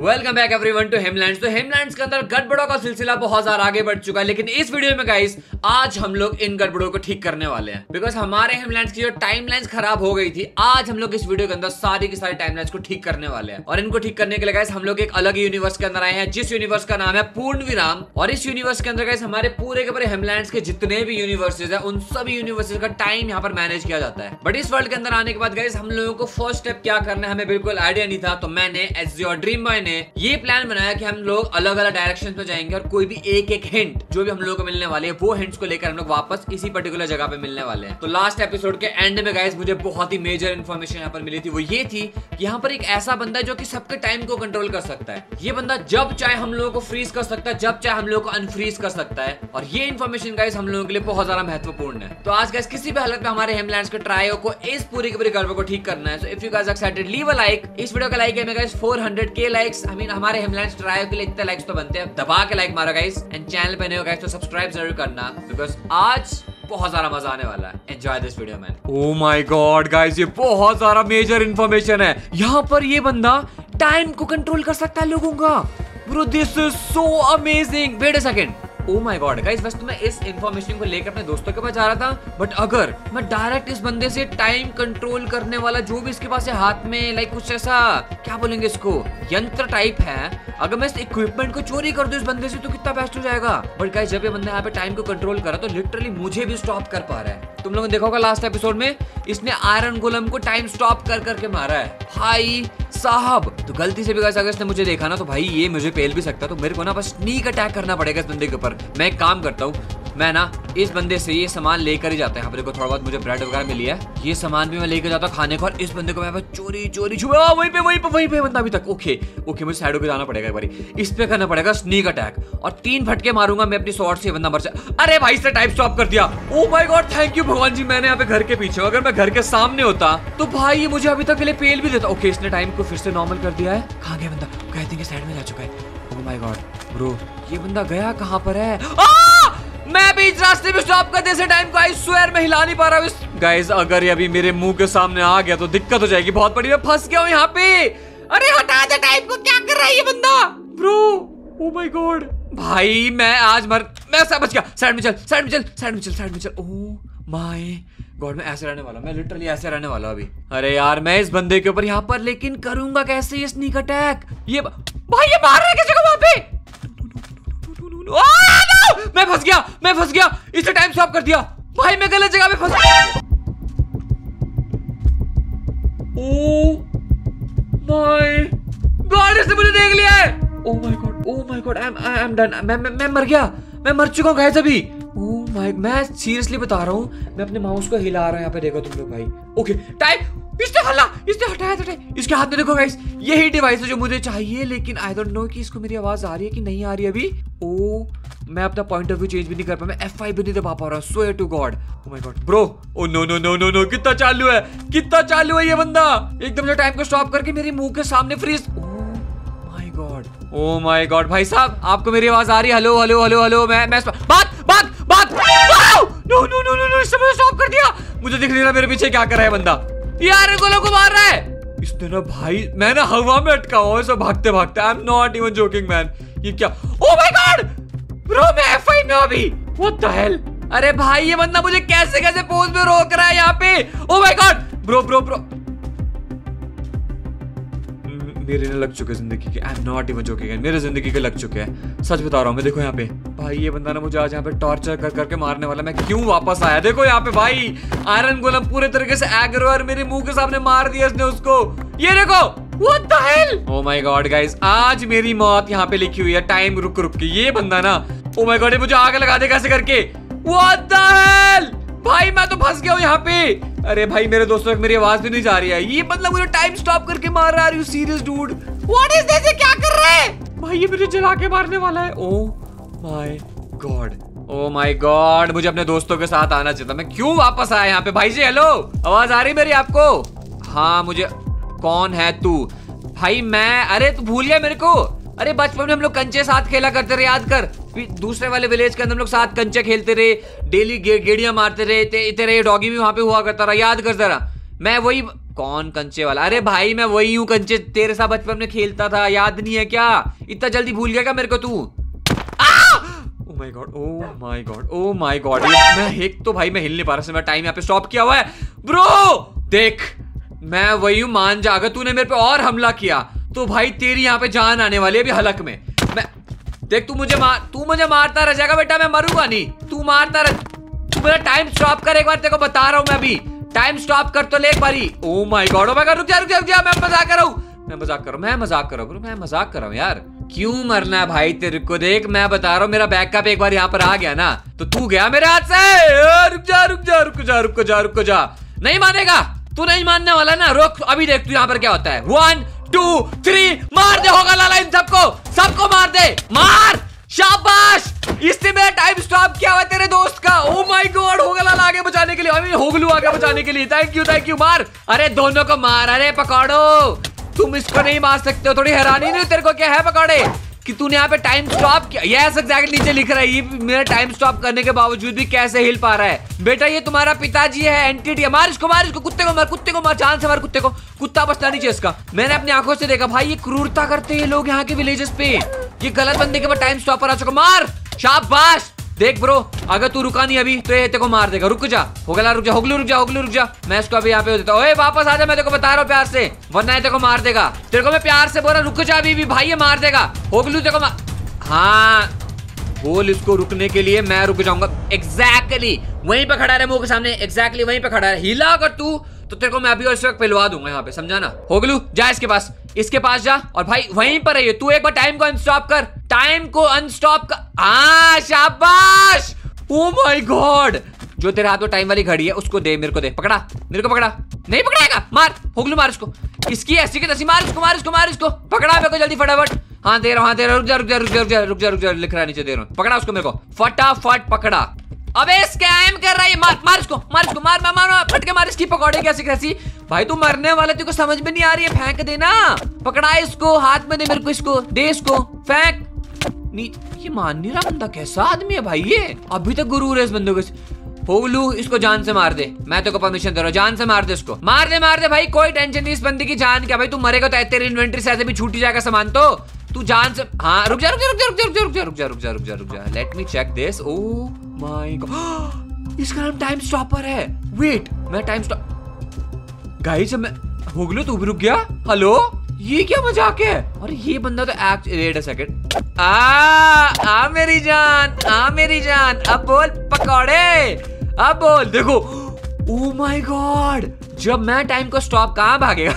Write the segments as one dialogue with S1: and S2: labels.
S1: Welcome back everyone to Hemlands. तो Hemlands के अंदर गड़बड़ों का सिलसिला बहुत ज्यादा आगे बढ़ चुका है, लेकिन इस वीडियो में गाइस आज हम लोग इन गड़बड़ों को ठीक करने वाले हैं। बिकॉज हमारे हेमलैंड्स की जो टाइमलाइंस खराब हो गई थी, आज हम लोग इस वीडियो के अंदर सारी की सारी टाइमलाइंस को ठीक करने वाले हैं। और इनको ठीक करने के लिए गाइस हम लोग एक अलग यूनिवर्स के अंदर आए हैं, जिस यूनिवर्स का नाम है पूर्णविराम। और इस यूनिवर्स के अंदर गाइस हमारे पूरे के पूरे हेमलैंड्स के जितने भी यूनिवर्सेज है, उन सभी यूनिवर्सेज का टाइम यहाँ पर मैनेज किया जाता है। बट इस वर्ल्ड के अंदर आने के बाद गाइस हम लोगों को फर्स्ट स्टेप क्या करना है हमें बिल्कुल आइडिया नहीं था। तो मैंने एज योर ड्रीम बॉय ने ये प्लान बनाया कि हम लोग अलग अलग डायरेक्शन में जाएंगे और कोई भी एक हिंट जो भी हम लोगों को मिलने वाले हैं, वो हिंट्स को लेकर हम लोग वापस इसी पर्टिकुलर जगह पे मिलने वाले हैं। तो लास्ट एपिसोड के एंड में गाइस मुझे बहुत ही मेजर इन्फॉर्मेशन यहाँ पर मिली थी। वो ये थी कि यहाँ पर एक ऐसा बंदा है जो कि सबके टाइम को कंट्रोल कर सकता है। ये बंदा जब चाहे हम लोगों को फ्रीज कर सकता है, जब चाहे हम लोगों को अनफ्रीज कर सकता है। और ये इन्फॉर्मेशन गाइस हम लोगों के लिए बहुत ज्यादा महत्वपूर्ण है। तो आज गाइस किसी भी हालत में हमारे हेमलैंड्स के ट्रायो को इस पूरी की पूरी गड़बड़ को ठीक करना है। So if you guys excited leave a like. इस वीडियो का लाइक है guys 400k likes. I mean हमारे हेमलैंड्स ट्रायो के लिए इतने लाइक्स तो बनते हैं। दबा के लाइक मारो गाइस। एंड चैनल पे नए हो गाइस तो सब्सक्राइब जरूर करना, बिकॉज आज बहुत सारा मजा आने वाला है। Enjoy this video man. Oh my god guys, ये बहुत सारा मेजर इन्फॉर्मेशन है। यहाँ पर ये बंदा टाइम को कंट्रोल कर सकता है लोगों का। Bro this is so amazing. Wait a second. Oh my god guys, बस तो मैं इस इन्फॉर्मेशन को लेकर अपने दोस्तों के पास जा रहा था। बट अगर मैं डायरेक्ट इस बंदे से टाइम कंट्रोल करने वाला जो भी इसके पास है हाथ में, लाइक कुछ ऐसा क्या बोलेंगे इसको, यंत्र टाइप है, अगर मैं इस इक्विपमेंट को चोरी कर दूं इस बंदे से तो कितना बेस्ट हो जाएगा। बट गाइस जब ये बंदा यहाँ पे टाइम को कंट्रोल करा तो लिटरली मुझे भी स्टॉप कर पा रहा है। तुम लोगों ने देखा होगा लास्ट एपिसोड में इसने आयरन गोलम को टाइम स्टॉप कर करके मारा है भाई साहब। तो गलती से भी गाइस अगर इसने मुझे देखा ना तो भाई ये मुझे पेल भी सकता। तो मेरे को ना बस स्नीक अटैक करना पड़ेगा इस बंदे के ऊपर। मैं एक काम करता हूँ, मैं ना इस बंदे से ये सामान लेकर ही जाता है। यहाँ पे देखो थोड़ा बहुत मुझे ब्रेड वगैरह मिली है, ये सामान भी मैं लेकर जाता हूँ खाने को। और इस बंदे को मैं चोरी चोरी छुपा वहीं पे बंदा अभी तक। ओके मुझे साइड होकर जाना पड़ेगा एक बारी, इस पे करना पड़ेगा स्नीक अटैक और 3 फटके मारूंगा मैं अपनी स्वॉर्ड से, बंदा मर जाए। अरे भाई इसने टाइम स्टॉप कर दिया। Oh my god thank you भगवान जी। मैंने यहाँ पे घर के पीछे, अगर मैं घर के सामने होता तो भाई ये मुझे अभी तक के लिए पेल भी देता। ओके इसने टाइम को फिर से नॉर्मल कर दिया है। कहाँ गया बंदा? कहते हैं साइड में जा चुका है। ओह माय गॉड ब्रो ये बंदा गया कहाँ पर है? मैं भी इस रास्ते पे स्टॉप कर दे टाइम को। आई स्वेयर मैं हिला नहीं पा रहा हूँ गाइस। अगर ये अभी मेरे मुंह के सामने आ गया तो दिक्कत हो जाएगी बहुत बड़ी। मैं फंस गया हूँ यहाँ पे। अरे हटा दे टाइम को, क्या कर रहा है ये बंदा ब्रो? ओह माय गॉड भाई मैं आज मैं सब बच गया। साइड में चल। ओह माय गॉड मैं ऐसे रहने वाला, मैं लिटरली ऐसे रहने वाला अभी। अरे यार मैं इस बंदे के ऊपर यहाँ पर लेकिन करूंगा कैसे ये स्नीक अटैक? ये भाई ये मार रहा है किसी को वहां पे। मैं फंस गया। इसने टाइम स्टॉप कर दिया भाई, मैं गलत जगह पे फंस गया। ओह माय गॉड इसने मुझे देख लिया है। Oh my god I am done. मैं मर गया, मैं मर चुका हूँ गाइस अभी। ओह माय मैं सीरियसली बता रहा हूँ, मैं अपने माउस को हिला रहा हूँ यहाँ पे, देखो तुम लोग भाई। ओके टाइम इसने हटाया। इसके हाथ में देखो गाइस यही डिवाइस है जो मुझे चाहिए, लेकिन आई डोंट नो कि इसको मेरी आवाज आ रही है कि नहीं आ रही अभी। ओह मैं अपना पॉइंट ऑफ व्यू चेंज भी नहीं कर पा, मैं F5 भी नहीं दबा पा रहा हूँ। Swear to god. Oh my god bro. Oh no कितना चालू है ये बंदा। एकदम जो टाइम को स्टॉप करके मेरे मुंह के सामने फ्रीज। ओह माय गॉड भाई साहब आपको मेरी आवाज आ रही है? हेलो मैं बात नो स्टॉप कर दिया। मुझे दिख नहीं रहा मेरे पीछे क्या कर रहा है बंदा। यार गोलों को मार रहा है इसने ना भाई। मैं ना हवा में अटका हुआ हूं भागते I am not even joking man. ये क्या? ओह माय गॉड ब्रो मैं F5 में अभी। What the hell? अरे भाई ये बंदा मुझे कैसे पोज में रोक रहा है यहाँ पे। ओह माय गॉड ब्रो मेरे ने लग चुके जिंदगी के। I am not even joking, मेरे जिंदगी के लग चुके हैं, सच बता रहा हूँ मैं। देखो यहाँ पे भाई ये बंदा ना मुझे आज यहाँ पे टॉर्चर कर करके मारने वाला। मैं क्यों वापस आया? देखो यहाँ पे भाई आयरन गोलम पूरे तरीके से एग्रो और मेरे मुंह के सामने मार दिया इसने उसको। ये देखो what the hell? Oh my god guys आज मेरी मौत यहाँ पे लिखी हुई है टाइम रुक के। ये बंदा ना ओह माय गॉड मुझे आग लगा दे कैसे करके। व्हाट द हेल भाई मैं तो फंस गया हूँ यहाँ पे। अरे भाई मेरे दोस्तों मेरी आवाज भी नहीं जा रही है। ये मतलब मुझे टाइम स्टॉप करके मार रहा है। You serious dude? What is this? क्या कर रहा है भाई? ये मुझे जला के मारने वाला है। ओह माय गॉड मुझे अपने दोस्तों के साथ आना चाहिए था। मैं क्यों वापस आया यहाँ पे? भाई जी हेलो आवाज आ रही मेरी आपको? हाँ मुझे। कौन है तू भाई? मैं अरे तू भूल गया मेरे को? अरे बचपन में हम लोग कंचे साथ खेला करते रहे, याद कर। दूसरे वाले विलेज के अंदर हम लोग साथ कंचे खेलते रहे, डेली गेड़ियां मारते रहे। तेरे डॉगी भी वहां पे हुआ करता रहा, याद कर जरा। मैं वही कौन कंचे वाला? अरे भाई मैं वही हूँ कंचे, तेरे साथ बचपन में खेलता था, याद नहीं है क्या? इतना जल्दी भूल गया क्या मेरे को तू? Oh my god, oh my god, oh my god. मैं एक तो भाई मैं हिल नहीं पा रहा, मैं टाइम यहाँ पे स्टॉप किया हुआ है। ब्रो देख मैं वही हूँ, मान जा। अगर तूने मेरे पे और हमला किया तो भाई तेरी यहाँ पे जान आने वाली है अभी हलक में। मैं देख तू मुझे मारता रह जाएगा बेटा, मैं मरूंगा नहीं। तू मारता रह, तू मेरा टाइम स्टॉप कर एक बार, तेरे को बता रहा हूँ मैं अभी। टाइम स्टॉप कर तो ले एक बारी। ओह माय गॉड, रुक जा, मैं मजाक कर रहा हूँ, मैं मजाक कर रहा हूँ यार। क्यों मरना है भाई तेरे को? देख मैं बता रहा हूँ, मेरा बैकअप एक बार यहाँ पर आ गया ना तो तू गया मेरे हाथ से। रुक जा। नहीं मानेगा तू, नहीं मानने वाला ना, रुक अभी देख तू यहाँ पर क्या होता है। 1 2 3 मार दे होगा लाला, इन सबको मार दे, मार। शाबाश, इससे मेरा टाइम स्टॉप किया हुआ तेरे दोस्त का। ओह माय गॉड, होगा लाला आगे बचाने के लिए, अभी होगलू आगे बचाने के लिए। थैंक यू, मार। अरे दोनों को मार। अरे पकड़ो, तुम इसको नहीं मार सकते हो। थोड़ी हैरानी नहीं तेरे को क्या है पकड़े कि तूने यहाँ पे टाइम स्टॉप किया? यस एग्जैक्टली, नीचे लिख रहा है ये मेरा टाइम स्टॉप करने के बावजूद भी कैसे हिल पा रहा है। बेटा ये तुम्हारा पिताजी है, एंटिटी है। मार इसको, कुत्ते को मार, जान से मार कुत्ते को। कुत्ता बचता नहीं चाहिए इसका। मैंने अपनी आंखों से देखा भाई, ये क्रूरता करते हैं लोग यहाँ के विलेजेस पे। ये गलत बंदे के बाद टाइम स्टॉप पर आ चुका। मार, शाबाश। देख ब्रो, अगर तू रुका नहीं अभी तो ये तेरे को मार देगा। रुक जा होगला, रुक जा। मैं इसको अभी यहाँ पे देता हूँ। वापस आ जा, मैं तेरे को बता रहा हूँ प्यार से, वरना ये तेरे को मार देगा। तेरे को मैं प्यार से बोल रहा, रुक जा अभी भी भाई, ये मार देगा। होगलू तेरे को मार। हाँ बोल इसको रुकने के लिए, मैं रुक जाऊंगा। एग्जैक्टली वहीं पे खड़ा रहे, मुंह के सामने, एग्जैक्टली वहीं पे खड़ा है। हिला अगर तू तो तेरे को मैं अभी और इस वक्त पिलवा दूंगा यहाँ पे, समझा ना? होगलू जा इसके पास जा, और भाई वहीं पर रहिए। तू एक बार टाइम को अनस्टॉप कर, टाइम को अनस्टॉप कर। हाँ शाबाश। ओ माय गॉड, जो तेरे हाथ में टाइम वाली घड़ी है उसको दे, मेरे को दे। पकड़ा, मेरे को पकड़ा। नहीं पकड़ाएगा, मार होगलू, मार इसको। इसकी ऐसी की तैसी मार इसको। पकड़ा मेरे को जल्दी फटाफट। हाँ दे रहा हूँ, रुक जा, लिख रहा है नीचे, दे रहा हूँ। पकड़ा उसको मेरे को, फटाफट पकड़ा। अबे स्कैम कर रहा है, मार इसको, फटके मार इसकी पकौड़े कैसी। भाई तू मरने वाला, तेरे को समझ में नहीं आ रही है? फेंक देना, पकड़ा इसको, हाथ में दे मेरे को, इसको दे, इसको फेंक। ये मान नहीं रहा बंदा, कैसा आदमी है भाई ये? अभी तक गुरूर है इस बंदे को। होगलू इसको जान से मार दे, मैं तेरे को परमिशन दे रहा हूँ, जान से मार दे इसको। मार दे भाई, कोई टेंशन नहीं इस बंदे की जान क्या। भाई तू मरेगा तो तेरी इन्वेंटरी से ऐसे भी छूट जाएगा सामान, तो तू जान से। हाँ रुक जा, let me check this. Oh my god, इसका नाम टाइम स्टॉपर है। वेट, मैं टाइम स्टॉप गाइस, मैं होगलू तू भी रुक गया? हेलो, ये क्या मजाक है? अरे ये बंदा तो वेट अ सेकंड। आ मेरी जान, अब बोल पकौड़े, अब बोल। देखो, ओह माय गॉड, जब मैं टाइम को स्टॉप, कहाँ भागेगा?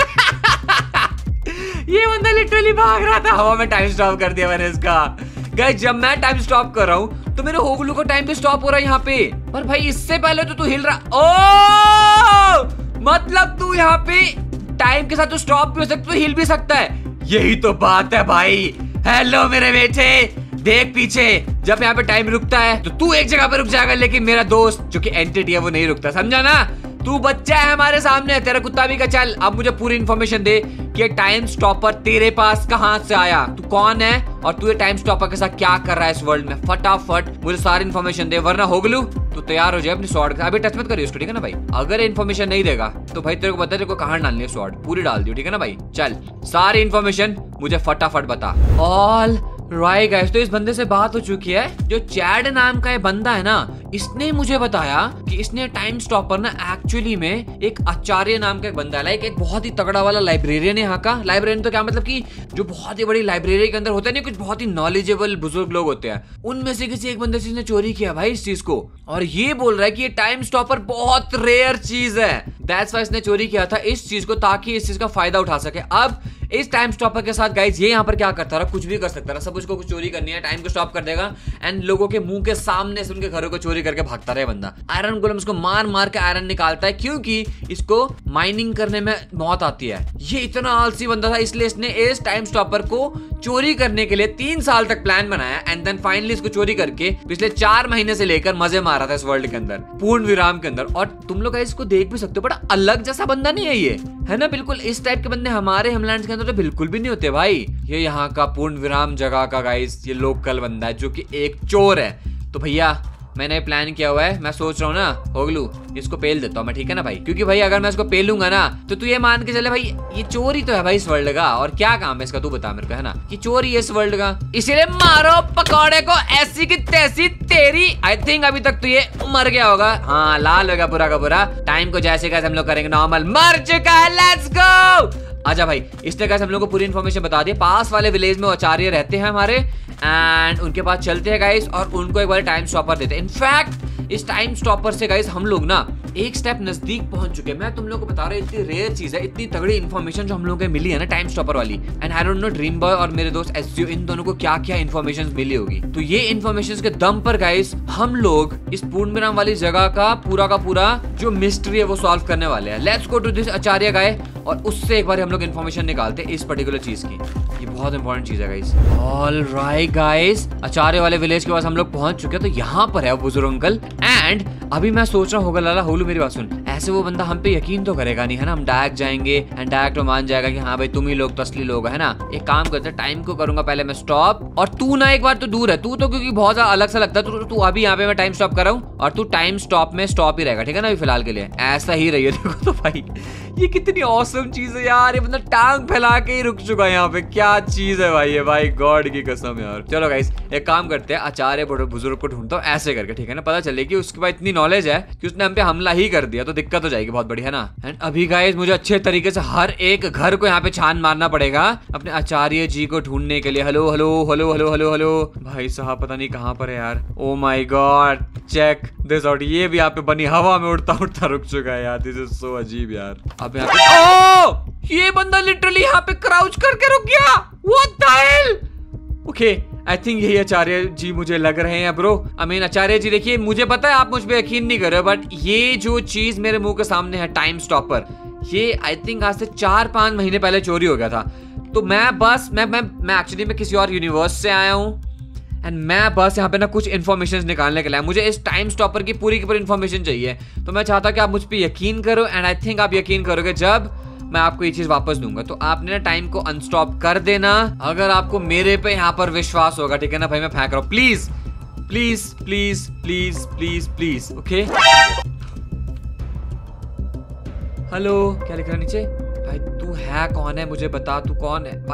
S1: ये बंदा लिटरली भाग रहा था हवा में, टाइम स्टॉप कर दिया मैंने इसका। गाइस जब मैं टाइम स्टॉप कर रहा हूँ तो मेरे होगलू का टाइम भी स्टॉप हो रहा है यहाँ पे। पर भाई इससे पहले तो तू हिल रहा। ओ मतलब तू यहाँ पे टाइम के साथ तो स्टॉप भी हो सकता, तो हिल भी सकता है। यही तो बात है भाई। हेलो मेरे बेटे, देख पीछे, जब यहाँ पे टाइम रुकता है तो तू एक जगह पे रुक जाएगा, लेकिन मेरा दोस्त जो कि एंटिटी है वो नहीं रुकता, समझा ना? तू बच्चा है हमारे सामने, तेरा कुत्ता भी का। चल अब मुझे पूरी इन्फॉर्मेशन दे कि टाइम स्टॉपर तेरे पास कहां से आया, तू कौन है और तू ये टाइम स्टॉपर के साथ क्या कर रहा है इस वर्ल्ड में। फटाफट मुझे सारी इन्फॉर्मेशन दे, वरना होगलू तू तैयार हो जाए अपनी स्वॉर्ड। अभी टच मत करियो उसको, ठीक है ना भाई? अगर इन्फॉर्मेशन नहीं देगा तो भाई तेरे को बता, तेरे को कहां डालनी है स्वॉर्ड, पूरी डाल दियो, ठीक है ना भाई? चल सारी इन्फॉर्मेशन मुझे फटाफट बता। ऑल राइट गाइस, तो इस बंदे से बात हो चुकी है। जो चैड नाम का ये बंदा है ना, इसने मुझे बताया कि इसने टाइम स्टॉपर ना एक्चुअली में एक आचार्य नाम का एक बंदा है, लाइक एक बहुत ही तगड़ा वाला लाइब्रेरियन है यहाँ का। लाइब्रेरियन तो क्या मतलब कि जो बहुत ही बड़ी लाइब्रेरी के अंदर होते हैं ना, कुछ बहुत ही नॉलेजेबल बुजुर्ग लोग होते हैं, उनमें से किसी एक बंदे से इसने चोरी किया भाई इस चीज को, और ये बोल रहा है कि ये टाइम स्टॉपर बहुत रेयर चीज है। दैट्स व्हाई इसने चोरी किया था इस चीज को, ताकि इस चीज का फायदा उठा सके। अब इस टाइम स्टॉपर के साथ गाइस ये यहाँ पर क्या करता रहा, कुछ भी कर सकता रहा। सब उसको कुछ चोरी करनी है, टाइम को स्टॉप कर देगा एंड लोगों के मुंह के सामने से उनके घरों को चोरी करके भागता रहे बंदा। आयरन गोलम इसको मार मार के आयरन निकालता है, क्योंकि इसको माइनिंग करने में मौत आती है। ये इतना आलसी बंदा था, इसलिए इसने इस टाइम स्टॉपर को चोरी करने के लिए 3 साल तक प्लान बनाया एंड देन फाइनली इसको चोरी करके पिछले 4 महीने से लेकर मजे मारा था इस वर्ल्ड के अंदर, पूर्ण विराम के अंदर। और तुम लोग इसको देख भी सकते हो, बड़ा अलग जैसा बंदा नहीं है ये, है ना? बिल्कुल इस टाइप के बंदे हमारे हेमलैंड्स के अंदर तो बिल्कुल भी नहीं होते भाई। ये यहाँ का पूर्ण विराम जगह का गाइस ये लोकल बंदा है जो कि एक चोर है। तो भैया मैंने प्लान किया हुआ है, मैं सोच रहा हूँ ना होगलू इसको पेल देता हूँ मैं, ठीक है ना भाई, क्योंकि भाई अगर मैं इसको पेलूंगा ना तो तू ये मान के चले भाई ये चोर ही तो है भाई इस वर्ल्ड का, और क्या काम है इसका तू बता मेरे को, है ना, कि चोर ही है इस वर्ल्ड का। इसीलिए मारो पकौड़े को ऐसी की तैसी तेरी। आई थिंक अभी तक तो ये मर गया होगा, हाँ लाल होगा पूरा का पूरा। टाइम को जैसे कैसे हम लोग करेंगे नॉर्मल, मर चुका है, लेट्स गो। आजा भाई, इसने कैसे हम लोग को पूरी इन्फॉर्मेशन बता दी। पास वाले विलेज में आचार्य रहते हैं हमारे, एंड उनके पास चलते हैं गाइस और उनको एक बार टाइम स्टॉपर देते हैं। इनफैक्ट इस टाइम स्टॉपर से गाइस हम लोग ना एक स्टेप नजदीक पहुंच चुके हैं। मैं तुम लोगों को बता रहा हूँ इतनी रेयर चीज है, इतनी तगड़ी इन्फॉर्मेशन जो हम लोगों को मिली है ना टाइम स्टॉपर वाली। And I don't know dream boy और मेरे दोस्त एसजीओ इन दोनों को क्या क्या इन्फॉर्मेशन मिली होगी। तो ये इन्फॉर्मेशन के दम पर गाइस हम लोग इस पूर्णविराम वाली जगह का पूरा जो मिस्ट्री है वो सॉल्व करने वाले हैं। Let's go to this Acharya guy और उससे एक बार हम लोग इन्फॉर्मेशन निकालते हैं इस पर्टिकुलर चीज की। ये बहुत इंपॉर्टेंट चीज है गाइस। ऑलराइट गाइस, आचार्य वाले विलेज के पास हम लोग पहुंच चुके हैं। तो यहाँ पर है वो बुजुर्ग अंकल, एंड अभी मैं सोच रहा हूँ होगा लाला होलू मेरी बात सुन, ऐसे वो बंदा हम पे यकीन तो करेगा नहीं है ना, हम डायरेक्ट जाएंगे एंड डायरेक्ट वो मान जाएगा कि हाँ भाई तुम ही लोग तो असली लोग है ना। एक काम करते हैं, टाइम को करूंगा पहले मैं स्टॉप, और तू ना एक बार तो दूर है, तू तो क्योंकि बहुत ज्यादा अलग सा लगता है, तू अभी यहाँ पे मैं टाइम स्टॉप कर रहा हूँ और तू टाइम स्टॉप में स्टॉप ही रहेगा, ठीक है ना अभी फिलहाल के लिए, ऐसा ही रहिए। देखो तो भाई ये कितनी ऑसम चीज है यार, ये मतलब टांग फैला के ही रुक चुका है यहाँ पे, क्या चीज है भाई ये, भाई गॉड की कसम यार। चलो गाइस एक काम करते हैं, आचार्य बुजुर्ग को ढूंढता हूँ ऐसे करके, ठीक है ना, पता चले कि उसके बाद इतनी नॉलेज है कि उसने हम पे हमला ही कर दिया तो दिक्कत हो जाएगी बहुत बड़ी, है ना। एंड अभी गाइस मुझे अच्छे तरीके से हर एक घर को यहाँ पे छान मारना पड़ेगा अपने आचार्य जी को ढूंढने के लिए। Hello hello hello hello hello hello, भाई साहब पता नहीं कहाँ पर है यार। Oh my god, check this out, ये भी यहाँ पे बनी हवा में उड़ता उड़ता रुक चुका है यार, दिस इज सो अजीब यार। अब यहाँ पे ये बंदा लिटरली यहाँ पे क्राउच करके रुक गया, what the hell. Okay I think यही आचार्य जी मुझे लग रहे हैं ब्रो। आई मीन आचार्य जी देखिए मुझे पता है आप मुझ पे यकीन नहीं कर रहे हो, बट ये जो चीज मेरे मुंह के सामने है टाइम स्टॉपर, ये आई थिंक आज से 4-5 महीने पहले चोरी हो गया था। तो मैं बस मैं एक्चुअली मैं किसी और यूनिवर्स से आया हूँ एंड मैं बस यहाँ पे ना कुछ इन्फॉर्मेशन निकालने के लिए, मुझे इस टाइम स्टॉपर की पूरी इन्फॉर्मेशन चाहिए। तो मैं चाहता हूँ कि आप मुझ पे यकीन करो, एंड आई थिंक आप यकीन करोगे जब मैं आपको ये चीज वापस दूंगा। तो आपने ना टाइम को अनस्टॉप कर देना अगर आपको मेरे पे यहाँ पर विश्वास होगा, ठीक है ना भाई। मैं फेंक रहा हूँ, please please please please please please. Okay hello, क्या लिख रहा है नीचे? भाई तू है कौन है मुझे बता, तू कौन है?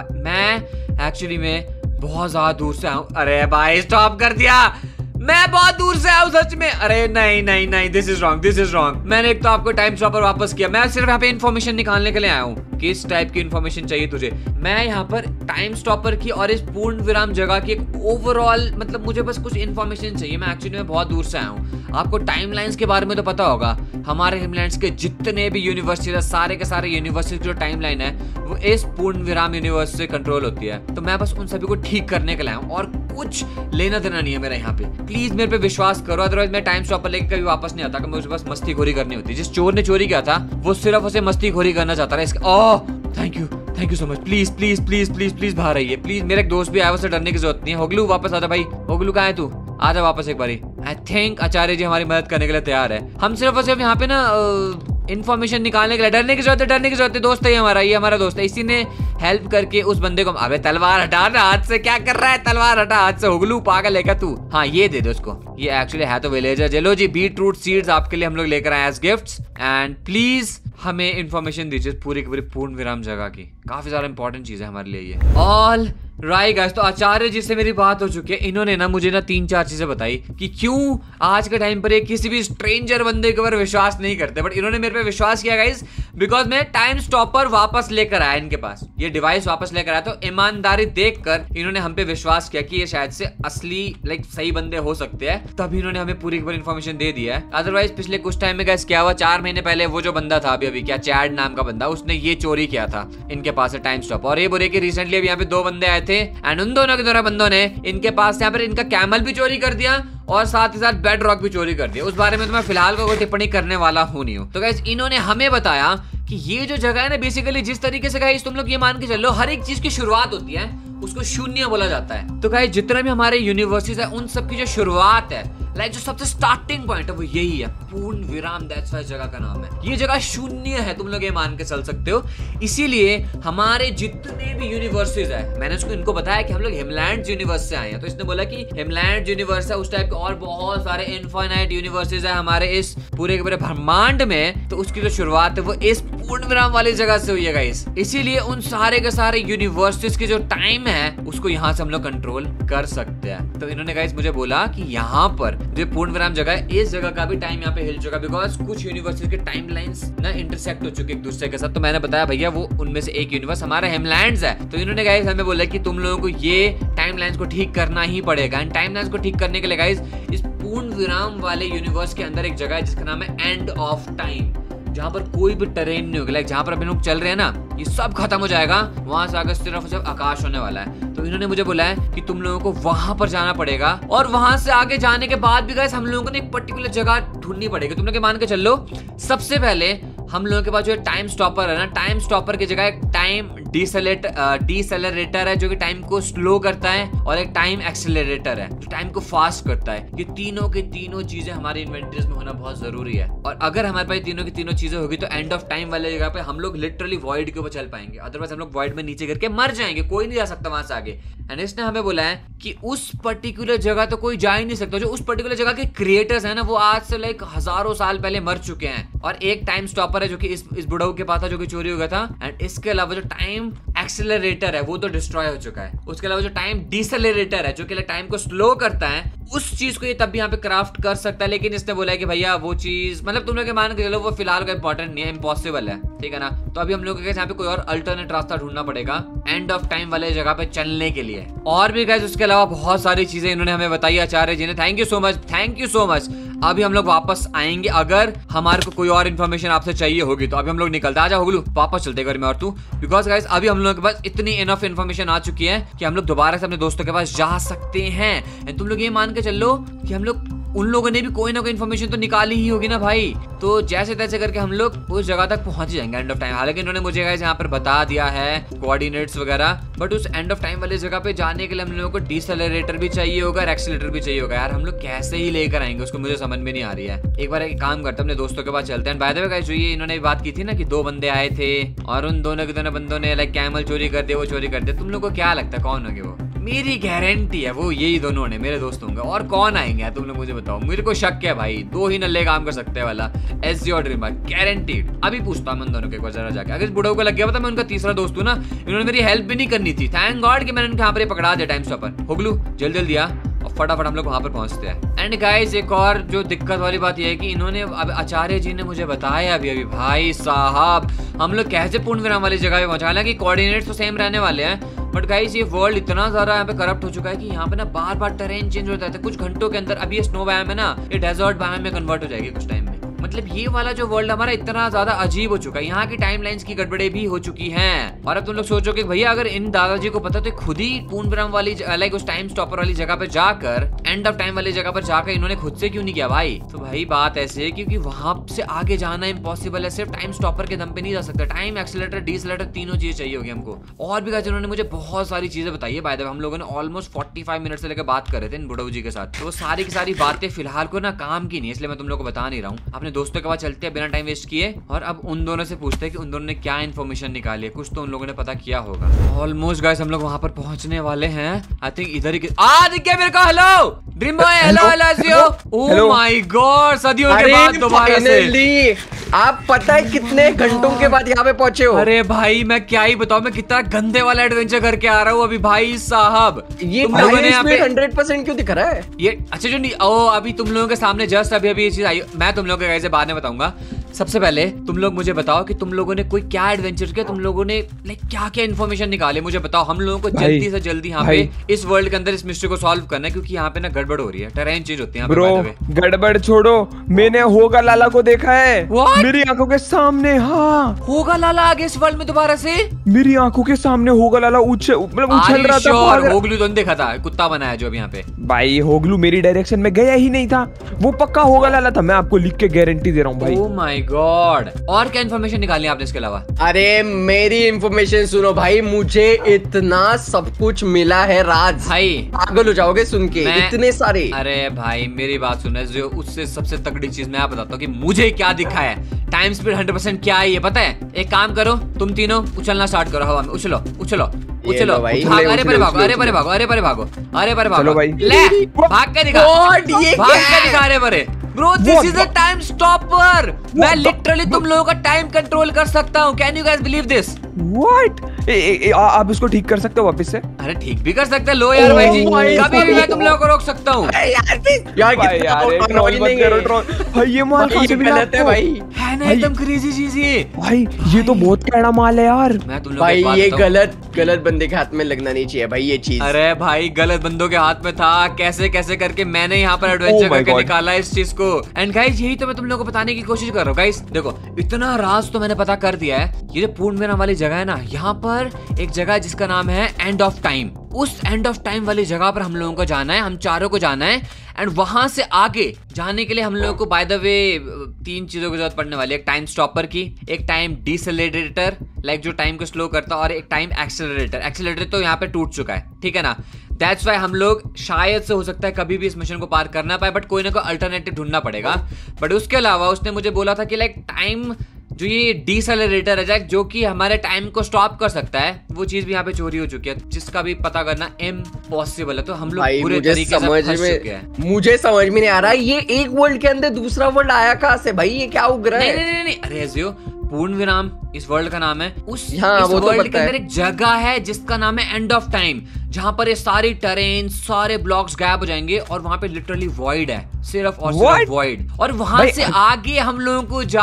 S1: मैं एक्चुअली में बहुत ज्यादा दूर से आऊं। अरे भाई स्टॉप कर दिया, मैं बहुत दूर से आऊं सच में। अरे नहीं नहीं नहीं, this is wrong, this is wrong. मैंने एक तो आपको टाइम स्टॉपर वापस किया, मैं सिर्फ यहाँ पे इन्फॉर्मेशन निकालने के लिए आया हूँ। किस टाइप की इन्फॉर्मेशन चाहिए तुझे? मैं यहाँ पर टाइम स्टॉपर की और इस पूर्ण विराम जगह की एक ओवरऑल मतलब मुझे बस कुछ इन्फॉर्मेशन चाहिए। मैं एक्चुअली में बहुत दूर से आया हूँ। आपको टाइमलाइंस के बारे में तो पता होगा, हमारे हिमलैंड्स के जितने भी यूनिवर्सिटीज है सारे के सारे यूनिवर्सिटीज जो टाइमलाइन है वो इस पूर्ण विराम यूनिवर्स से कंट्रोल होती है। तो मैं बस उन सभी को ठीक करने के लिए आया हूँ और कुछ लेना देना नहीं है मेरा यहाँ पे। प्लीज मेरे पे विश्वास करो, अदरवाइज मैं टाइम स्टॉपर लेकर कभी वापस नहीं आता। मुझे बस मस्तीखोरी करनी होती है। जिस चोर ने चोरी किया था वो सिर्फ उसे मस्तीखोरी करना चाहता था। इसका oh thank you so much. Please please please please please बाहर आइए प्लीज। मेरा एक दोस्त भी आया, उसे डरने की जरूरत नहीं है। होगलू वापस आजा भाई। होगलू कहाँ है तू? आजा वापस एक बारी। आई थिंक आचार्य जी हमारी मदद करने के लिए तैयार है। हम सिर्फ और सिर्फ यहाँ पे ना इन्फॉर्मेशन निकालने के लिए, डरने की जरूरत है। दोस्त है हमारा, ये हमारा दोस्त है। इसी ने हेल्प करके उस बंदे को। अबे तलवार हटा ना हाथ से, क्या कर रहा है? तलवार हटा हाथ से। होगलू पागल है क्या तू? हाँ ये दे दो उसको। ये एक्चुअली है तो विलेजर। चलो जी, बीट रूट सीड्स आपके लिए हम लोग लेकर आए एज गिफ्ट्स। एंड प्लीज हमें इन्फॉर्मेशन दीजिए पूरी की पूरी पूर्ण विराम जगह की। काफी ज्यादा इंपॉर्टेंट चीज है हमारे लिए ये। ऑल राइट गाइस, तो आचार्य जी से मेरी बात हो चुकी है। इन्होंने ना मुझे ना 3-4 चीजें बताई कि क्यों आज के टाइम पर एक किसी भी स्ट्रेंजर बंदे के ऊपर विश्वास नहीं करते, बट इन्होंने मेरे पे विश्वास किया गाइस, बिकॉज मैं टाइम स्टॉपर वापस लेकर आया इनके पास। ये डिवाइस वापस लेकर आया, तो ईमानदारी देखकर इन्होंने हम पे विश्वास किया कि ये शायद से असली सही बंदे हो सकते हैं। तब इन्होंने हमें पूरी की पूरी इन्फॉर्मेशन दे दी है। अदरवाइज पिछले कुछ टाइम में गाइस क्या हुआ, 4 महीने पहले वो जो बंदा था अभी क्या चैड नाम का बंदा, उसने ये चोरी किया था इनके पास से टाइम स्टॉप। और ये बोले कि रिसेंटली अभी यहाँ पे 2 बंदे आए थे एंड उन दोनों बंदों ने इनके पास यहाँ पर इनका कैमल भी चोरी कर दिया और साथ ही साथ बेड रॉक भी चोरी कर दिया। उस बारे में तो मैं फिलहाल कोई टिप्पणी करने वाला हूं नहीं हूं। तो गाइस इन्होंने हमें बताया कि ये जो जगह है ना, बेसिकली जिस तरीके से गाइस तुम लोग ये मान के चलो, हर एक चीज की शुरुआत होती है उसको शून्य बोला जाता है। तो गाइस जितना भी हमारे यूनिवर्सिटीज है उन सब की जो शुरुआत है लाइक जो सबसे स्टार्टिंग पॉइंट है वो यही है, पूर्ण विराम, दैट्स व्हाई जगह का नाम है। ये जगह शून्य है, तुम लोग ये मान के चल सकते हो। इसीलिए हमारे जितने भी यूनिवर्सेस है, मैंने उसको इनको बताया कि हम लोग हिमलैंड यूनिवर्स से आए हैं, तो इसने बोला कि हिमलैंड यूनिवर्स है, उस टाइप के और बहुत सारे इनफाइनाइट यूनिवर्सेस है हमारे इस पूरे के पूरे ब्रह्मांड में। तो उसकी जो शुरुआत है वो इस पूर्ण विराम वाली जगह से हुई है गाइस। इसीलिए उन सारे के सारे यूनिवर्सेस के जो टाइम है उसको यहाँ से हम लोग कंट्रोल कर सकते हैं। तो इन्होंने गाइस मुझे बोला कि यहाँ पर जो पूर्ण विराम जगह है, इस जगह का भी टाइम यहाँ पे हिल चुका, बिकॉज कुछ यूनिवर्सेस के टाइम लाइंस ना इंटरसेक्ट हो चुके एक दूसरे के साथ। तो मैंने बताया भैया वो उनमें से एक यूनिवर्स हमारा हिमलैंड्स है। तो इन्होंने गाइस हमें बोला कि तुम लोगों को ये टाइम लाइंस को ठीक करना ही पड़ेगा। एंड टाइम लाइंस को ठीक करने के लिए गाइस इस पूर्ण विराम वाले यूनिवर्स के अंदर एक जगह है जिसका नाम है एंड ऑफ टाइम, जहां पर कोई भी टेरेन नहीं होगा। लाइक जहां पर अभी लोग चल रहे हैं ना, ये सब खत्म हो जाएगा, वहां से आगे सिर्फ आकाश होने वाला है। तो इन्होंने मुझे बोला है कि तुम लोगों को वहां पर जाना पड़ेगा, और वहां से आगे जाने के बाद भी गाइस हम लोगों को एक पर्टिकुलर जगह ढूंढनी पड़ेगी। तुम लोग मान के चल लो, सबसे पहले हम लोगों के पास जो टाइम स्टॉपर है ना, टाइम स्टॉपर की जगह एक टाइम डिसेलरेटर है जो कि टाइम को स्लो करता है, और एक टाइम एक्सेलरेटर है जो टाइम को फास्ट करता है। ये तीनों की तीनों चीजें हमारी इन्वेंटरीज में होना बहुत जरूरी है। और अगर हमारे पास तीनों की तीनों चीजें होगी तो एंड ऑफ टाइम वाले जगह पे हम लोग लिटरली वॉइड के ऊपर चल पाएंगे, अदरवाइज हम लोग वॉइड में नीचे करके मर जाएंगे, कोई नहीं जा सकता वहां से आगे। एंड इसने हमें बोला है कि उस पर्टिकुलर जगह तो कोई जा ही नहीं सकता। जो उस पर्टिकुलर जगह के क्रिएटर्स हैं ना, वो आज से लाइक हजारों साल पहले मर चुके हैं। और एक टाइम स्टॉपर है जो कि इस बुढ़ऊ के पास था, जो कि चोरी हो गया था। एंड इसके अलावा जो टाइम एक्सेलरेटर है वो तो डिस्ट्रॉय हो चुका है। उसके अलावा जो टाइम डिसेलरेटर है जो कि टाइम को स्लो करता है, उस चीज को ये तब भी यहाँ पे क्राफ्ट कर सकता है। लेकिन इसने बोला है कि भैया वो चीज मतलब तुम लोग मान के चलो वो फिलहाल का इंपॉर्टेंट नहीं है, इम्पॉसिबल है, ठीक है ना। तो अभी हम लोग यहाँ पे कोई और अल्टरनेट रास्ता ढूंढना पड़ेगा एंड ऑफ टाइम वाले जगह पे चलने के लिए। और भी गाइस उसके अलावा बहुत सारी चीजें इन्होंने हमें बताई आचार्य जी ने, thank you so much, thank you so much. अभी हम लोग वापस आएंगे, अगर हमारे को कोई और इन्फॉर्मेशन आपसे चाहिए होगी तो अभी हम लोग निकलते हैं। आजा होगलू वापस चलते घर में और तू, बिकॉज गाइस अभी हम लोगों के पास इतनी इनफ इन्फॉर्मेशन आ चुकी है कि हम लोग दोबारा से अपने दोस्तों के पास जा सकते हैं। तुम लोग ये मान के चल लो कि हम लोग उन लोगों ने भी कोई ना कोई इन्फॉर्मेशन तो निकाली ही होगी ना भाई। तो जैसे तैसे करके हम लोग उस जगह तक पहुंच जाएंगे एंड ऑफ टाइम। हालांकि इन्होंने मुझे गाइस यहाँ पर बता दिया है कोऑर्डिनेट्स वगैरह, बट उस एंड ऑफ टाइम वाली जगह पे जाने के लिए हम लोगों को डिसेलरेटर भी चाहिए होगा और एक्सेलरेटर भी चाहिए होगा। यार हम लोग कैसे ही लेकर आएंगे उसको मुझे समझ में नहीं आ रही है। एक बार एक काम करते हैं, अपने दोस्तों के पास चलते हैं। बाय द वे गाइस जो ये इन्होंने बात की थी ना कि 2 बंदे आए थे और उन दोनों के दोनों बंदों ने लाइक कैमल चोरी कर दिया, वो चोरी कर दिया। तुम लोग को क्या लगता है कौन होंगे वो? मेरी गारंटी है वो यही दोनों ने मेरे दोस्त होंगे। और कौन आएंगे तुम लोग मुझे बताओ, मेरे को शक है भाई, 2 ही नल्ले काम कर सकते हैं वाला एस योर ड्रीम गारंटीड। अभी पूछता हूं उन दोनों के एक बार जरा जाके, अगर इस बुढ़ऊ को लग गया पता मैं उनका तीसरा दोस्त हूं ना, इन्होंने मेरी हेल्प भी नहीं करनी थी। थैंक गॉड कि मैंने उनके यहाँ पर पकड़ा दिया टाइम स्टॉपर। होगलू जल्दी जल्दी आ और फटाफट हम लोग वहां पर पहुंचते हैं। एंड गाइस एक और जो दिक्कत वाली बात यह है कि इन्होंने अब आचार्य जी ने मुझे बताया अभी भाई साहब हम लोग कैसे पूर्ण विराम वाली जगह पे पहुंचा। हालांकि कोऑर्डिनेट्स तो सेम रहने वाले हैं, बट गाइस ये वर्ल्ड इतना ज्यादा यहाँ पे करप्ट हो चुका है कि यहाँ पे ना बार बार टेरेन चेंज होता है। कुछ घंटों के अंदर अभी ये स्नो बायोम है ना, ये डेजर्ट बायोम में कन्वर्ट हो जाएगी कुछ टाइम में। मतलब ये वाला जो वर्ल्ड हमारा इतना ज्यादा अजीब हो चुका है, यहाँ की टाइमलाइंस की गड़बड़े भी हो चुकी हैं। और अब तुम लोग सोचो कि भैया अगर इन दादाजी को पता तो खुद ही पूर्ण विराम वाली लाइक उस टाइम स्टॉपर वाली जगह पे जाकर एंड ऑफ टाइम वाली जगह पर जाकर इन्होंने खुद से क्यों नहीं किया भाई? तो भाई बात ऐसे है क्योंकि वहां से आगे जाना इम्पॉसिबल है, सिर्फ टाइम स्टॉपर के दम पे नहीं जा सकता। टाइम एक्सेलरेटर डिसेलरेटर तीनों चीजें चाहिए होगी हमको। और भी उन्होंने मुझे बहुत सारी चीजें बताई है। बाय द वे हम लोगों ने ऑलमोस्ट 45 मिनट से लेकर बात कर रहे थे इन बुढ़ऊ जी के साथ, तो वो सारी की सारी बातें फिलहाल को ना काम की नहीं, इसलिए मैं तुम लोग को बता नहीं रहा हूँ। अपने दोस्तों के पास चलते बिना टाइम वेस्ट किए और अब उन दोनों से पूछते हैं कि उन दोनों ने क्या इन्फॉर्मेशन निकाली है। कुछ तो उन लोगों ने पता किया होगा। ऑलमोस्ट गाइस हम लोग वहां पर पहुंचने वाले हैं। आई थिंक इधर ही क्या मेरे को hello dream boy, hello oh my god, सदियों के बाद दोबारा से
S2: आप पता है कितने घंटों के बाद यहाँ पे पहुंचे हो?
S1: अरे भाई मैं क्या ही बताऊं, मैं कितना गंदे वाला एडवेंचर करके आ रहा हूँ अभी भाई साहब।
S2: ये तुम लोगों ने यहाँ पे 100% क्यों दिख रहा है
S1: ये? अच्छा जो नहीं अभी तुम लोगों के सामने जस्ट अभी ये चीज आई, मैं तुम लोगों के बाद में बताऊंगा। सबसे पहले तुम लोग मुझे बताओ कि तुम लोगों ने कोई क्या एडवेंचर किया, तुम लोगों ने लाइक क्या क्या इन्फॉर्मेशन निकाले मुझे बताओ। हम लोगों को जल्दी से जल्दी यहाँ पे इस वर्ल्ड के अंदर इस मिस्ट्री को सॉल्व करना है, क्योंकि यहाँ पे ना गड़बड़ हो रही है, टेरेन चेंज होती है यहाँ पे।
S3: गड़बड़ छोड़ो, मैंने होगा लाला को देखा है मेरी आंखों के सामने। हाँ
S1: होगा लाला आगे इस वर्ल्ड में दोबारा से
S3: मेरी आंखों के सामने होगा लाला उछल रहा था।
S1: होगलू तो देखा था कुत्ता बनाया जो अभी यहाँ पे।
S3: भाई होगलू मेरी डायरेक्शन में गया ही नहीं था, वो पक्का होगा लाला था, मैं आपको लिख के गारंटी दे रहा हूँ भाई।
S1: Oh my god. और क्या इन्फॉर्मेशन निकाली आपने इसके अलावा?
S2: अरे मेरी इंफॉर्मेशन सुनो भाई, मुझे इतना सब कुछ मिला है राज
S1: भाई,
S2: पागल हो जाओगे सुन के, इतने सारे।
S1: अरे भाई मेरी बात सुनो, जो उससे सबसे तगड़ी चीज मैं आप बताता हूँ कि मुझे क्या दिखा है। टाइम स्पीड 100% क्या है ये पता है? एक काम करो, तुम तीनों उछलना स्टार्ट करो हवा में। उछलो उछलो उछलो, अरे परे भागो, अरे परे भागो, अरे परे भागो, अरे परे भागो, ले भाग के दिखा, भाग के दिखा, अरे परे। Bro this is a time stopper. मैं लिटरली तुम लोगों का टाइम कंट्रोल कर सकता हूँ। Can you guys believe this?
S3: What? आप इसको ठीक कर सकते हो वापस से?
S1: अरे ठीक भी कर सकते हैं। लो यार भाई जी, कभी भी मैं तुम लोगों को रोक सकता हूँ।
S3: भाई ये माल कहाँ से मिला आपको?
S1: है ना एकदम क्रेजी चीज ये।
S3: भाई ये तो बहुत कैड़ा माल है यार।
S1: मैं तुम लोगों
S2: भाई
S1: को
S2: ये गलत बंदे के हाथ में लगना नहीं चाहिए भाई ये चीज।
S1: अरे भाई गलत बंदों के हाथ में था। कैसे कैसे करके मैंने यहाँ पर एडवेंचर करके निकाला इस चीज को। एंड गाइस यही तो मैं तुम लोगों को बताने की कोशिश कर रहा हूँ। गाइस देखो, इतना राज तो मैंने पता कर दिया है। ये जो पूर्ण विराम वाली जगह है ना, यहाँ पर एक जगह है जिसका नाम है एंड ऑफ टाइम। उस एंड ऑफ टाइम वाली जगह पर हम लोगों को जाना है, हम चारों को जाना है। एंड वहां से आगे जाने के लिए हम लोगों को बाय द वे 3 चीजों की जरूरत पड़ने वाली है। एक टाइम स्टॉपर की, एक टाइम डिसेलेरेटर लाइक जो टाइम को स्लो करता है, और एक टाइम एक्सेलरेटर। एक्सेलरेटर तो यहाँ पे टूट चुका है, ठीक है ना। दैट्स वाई हम लोग शायद से हो सकता है कभी भी इस मिशन को पार करना पाए, बट कोई ना कोई अल्टरनेटिव ढूंढना पड़ेगा। बट उसके अलावा उसने मुझे बोला था कि लाइक टाइम जो ये डिसेलेरेटर है जो कि हमारे टाइम को स्टॉप कर सकता है, वो चीज भी यहाँ पे चोरी हो चुकी है, जिसका भी पता करना इम्पॉसिबल है। तो हम लोग पूरे तरीके से फंस चुके हैं।
S2: मुझे समझ में नहीं आ रहा ये एक वर्ल्ड के अंदर दूसरा वर्ल्ड आया कहाँ से भाई? ये क्या उग रहा है?
S1: नहीं, अरे जियो, पूर्ण विराम इस वर्ल्ड का नाम है। इस
S2: वो
S1: वर्ल्ड
S2: तो
S1: के अंदर एक जगह है जिसका नाम है एंड ऑफ टाइम, जहां पर ये सारी टेरेन, सारे ब्लॉक्स गायब हो जाएंगे और वहां पे लिटरली वॉइड है, सिर्फ और सिर्फ वॉइड। और वहां से आगे हम लोगों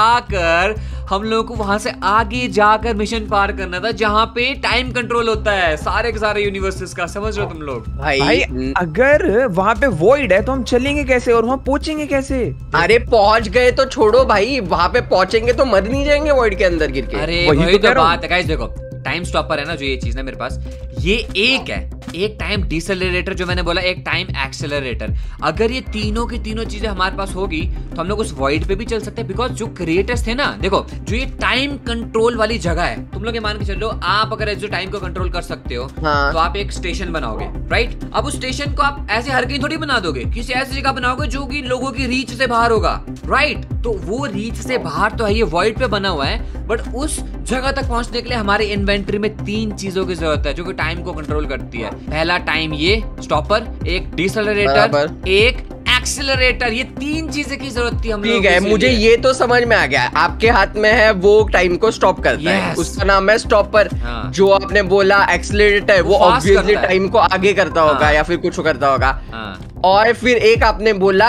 S1: को वहां से आगे जाकर मिशन पार करना था, जहां पे टाइम कंट्रोल होता है सारे के सारे यूनिवर्सेस का। समझ रहे हो तुम लोग?
S2: भाई
S3: अगर वहां पे वॉइड है तो हम चलेंगे कैसे और वहां पहुंचेंगे कैसे?
S2: अरे पहुंच गए तो छोड़ो भाई, वहां पे पहुंचेंगे तो मर नहीं जाएंगे वॉइड के अंदर गिर के?
S1: अरे वही तो बात है गाइस। देखो टाइम स्टॉपर है ना जो ये चीज ना मेरे पास, ये एक है, एक टाइम डिसेलरेटर जो मैंने बोला, एक टाइम एक्सेलरेटर। अगर ये तीनों की तीनों चीजें हमारे पास होगी तो हम लोग उस वॉइड पे भी चल सकते हैं। बिकॉज जो क्रिएटर्स थे ना, देखो जो ये टाइम कंट्रोल वाली जगह है, तुम लोग ये मान के चलो, आप अगर जो टाइम को कंट्रोल कर सकते हो
S2: हाँ।
S1: तो आप एक स्टेशन बनाओगे, राइट? अब उस स्टेशन को आप ऐसे हर कहीं थोड़ी बना दोगे, किसी ऐसी जगह बनाओगे जो कि लोगों की रीच से बाहर होगा, राइट? तो वो रीच से बाहर तो है, ये वॉइड पे बना हुआ है, बट उस जगह तक पहुंचने के लिए हमारे इन्वेंटरी में 3 चीजों की जरूरत है जो कि टाइम को कंट्रोल करती है। पहला टाइम ये स्टॉपर, एक डिसेलरेटर, एक एक्सेलरेटर। ये 3 चीजें की जरूरत थी हम लोगों को।
S2: ठीक है, मुझे ये तो समझ में आ गया। आपके हाथ में है वो टाइम को स्टॉप करता है, उसका नाम है स्टॉपर।
S1: हाँ।
S2: जो आपने बोला एक्सेलरेटर, वो ऑब्वियसली टाइम को आगे करता होगा या फिर कुछ करता होगा। और फिर एक आपने बोला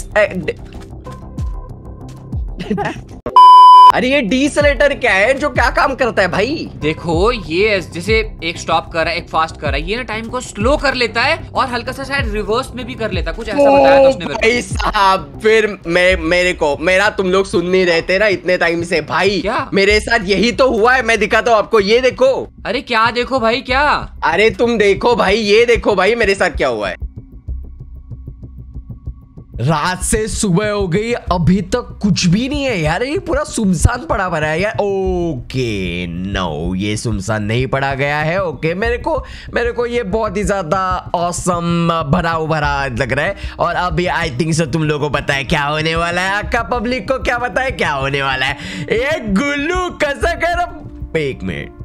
S2: अरे ये डिसेलेरेटर क्या है, जो क्या काम करता है भाई?
S1: देखो ये जैसे एक स्टॉप कर रहा है, एक फास्ट कर रहा है, ये ना टाइम को स्लो कर लेता है और हल्का सा शायद रिवर्स में भी कर लेता है, कुछ ऐसा बताया था उसने
S2: भाई साहब। फिर मेरा तुम लोग सुन नहीं रहते ना इतने टाइम से भाई।
S1: क्या?
S2: मेरे साथ यही तो हुआ है, मैं दिखाता हूँ आपको, ये देखो।
S1: अरे क्या देखो भाई, क्या?
S2: अरे तुम देखो भाई, ये देखो भाई मेरे साथ क्या हुआ है। रात से सुबह हो गई, अभी तक कुछ भी नहीं है यार, ये पूरा सुनसान पड़ा भरा है यार। ओके नो, ये सुनसान नहीं पड़ा गया है। ओके मेरे को ये बहुत ही ज्यादा ऑसम भरा लग रहा है। और अभी आई थिंक सो तुम लोगों को पता है क्या होने वाला है। आपका पब्लिक को क्या पता है क्या होने वाला है? एक गुल्लू कैसा कर, एक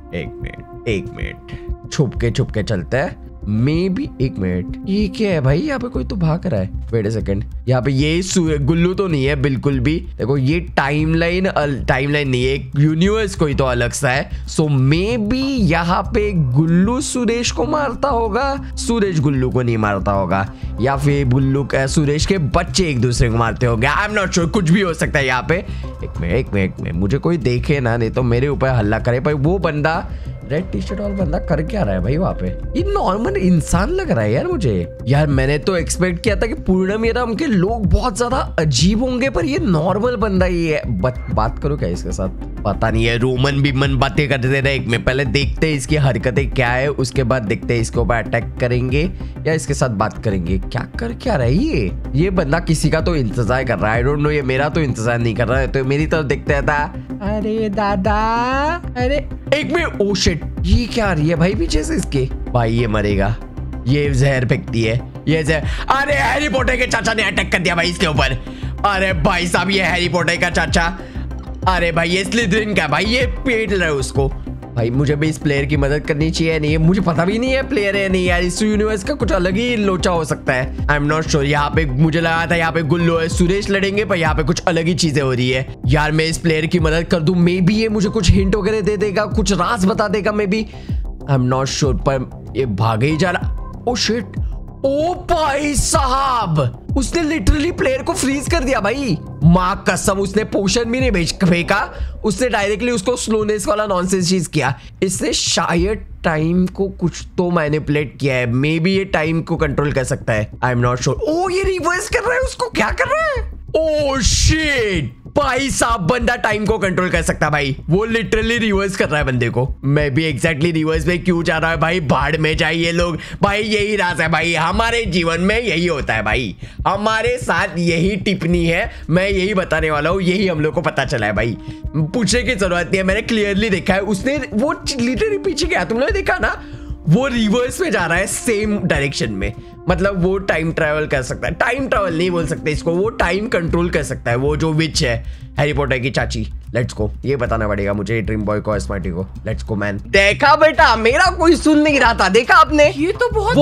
S2: मिनट छुप के चलते हैं। भी एक मिनट, ये क्या है भाई? यहाँ पे कोई तो भाग रहा है। वेट अ सेकंड, यहाँ पे ये गुल्लू तो नहीं है बिल्कुल भी। देखो ये टाइमलाइन नहीं है, एक यूनिवर्स कोई तो अलग सा है। सो मे बी यहाँ पे गुल्लू सुरेश को मारता होगा, सुरेश गुल्लू को नहीं मारता होगा, या फिर गुल्लू सुरेश के बच्चे एक दूसरे को मारते होंगे। आई एम नॉट श्योर, कुछ भी हो सकता है यहाँ पे। एक मिनट मुझे कोई देखे ना, नहीं तो मेरे ऊपर हल्ला करे। पर वो बंदा रेड टी शर्ट वाला बंदा कर क्या रहा है भाई वहाँ पे? ये नॉर्मल इंसान लग रहा है यार मुझे। यार मैंने तो एक्सपेक्ट किया था कि पूर्णमिराम के लोग बहुत ज्यादा अजीब होंगे, पर ये नॉर्मल बंदा ही है। बात करो क्या इसके साथ? पता नहीं है, रोमन बीमन बातें करते रहे एक में। पहले देखते हैं इसकी हरकतें क्या है, उसके बाद देखते हैं इसके ऊपर अटैक करेंगे या इसके साथ बात करेंगे। क्या कर क्या रहा है ये बंदा? किसी का तो इंतजार कर रहा है। आई डोंट नो, ये मेरा तो इंतजार नहीं कर रहा है, तो मेरी तरफ देखते रहता। अरे दादा, अरे एक मिनट, ओ शिट, ये क्या आ रही है भाई पीछे से इसके? भाई ये मरेगा, ये जहर फेंकती है, ये जहर। अरे हैरी पॉटर के चाचा ने अटैक कर दिया भाई इसके ऊपर। अरे भाई साहब, ये हैरी पॉटर का चाचा। अरे भाई ये स्लिदरिन का भाई, ये पेट रहा है उसको। भाई मुझे भी इस प्लेयर की मदद करनी चाहिए। नहीं, मुझे पता भी नहीं है प्लेयर है नहीं यार। इस यूनिवर्स का कुछ अलग ही लोचा हो सकता है। I am not sure. यहाँ पे मुझे लगा था यहाँ पे गुल्लो है, सुरेश लड़ेंगे, पर यहाँ पे कुछ अलग ही चीजें हो रही है। यार मैं इस प्लेयर की मदद कर दूं, मे बी ये मुझे कुछ हिंट वगैरह दे देगा, कुछ राज बता देगा maybe. I am not sure, पर ये भागे ही जा रहा। ओ शिट, ओ भाई साहब, उसने लिटरली प्लेयर को फ्रीज कर दिया भाई। मां कसम, उसने पोशन भी नहीं फेंका, उसने डायरेक्टली उसको स्लोनेस वाला नॉनसेंस चीज किया। इसने शायद टाइम को कुछ तो मैनिपुलेट किया है। मे बी ये टाइम को कंट्रोल कर सकता है। I am not sure. Oh ये रिवर्स कर रहा है उसको, क्या कर रहा है? ओ शिट, भाई साहब बंदा टाइम को कंट्रोल कर सकता है भाई। वो लिटरली रिवर्स कर रहा है बंदे को। मैं भी एग्जैक्टली रिवर्स में क्यों जा रहा है भाई? भाड़ में जाइए लोग भाई, यही राज है भाई। हमारे जीवन में यही होता है भाई, हमारे साथ यही टिप्पणी है। मैं यही बताने वाला हूँ, यही हम लोग को पता चला है भाई। पूछने की जरूरत नहीं है, मैंने क्लियरली देखा है। उसने वो लिटरली पीछे गया, तुम लोगों ने देखा ना, वो रिवर्स में जा रहा है सेम डायरेक्शन में। मतलब वो टाइम ट्रैवल कर सकता है। टाइम ट्रैवल नहीं बोल सकते इसको, वो टाइम कंट्रोल कर सकता है। वो जो विच है हैरी पॉटर की चाची। लेट्स गो, ये बताना पड़ेगा मुझे ड्रीम बॉय को, स्मार्टी को। Let's go man. देखा बेटा, मेरा कोई सुन नहीं रहा था, देखा आपने?
S1: ये तो बहुत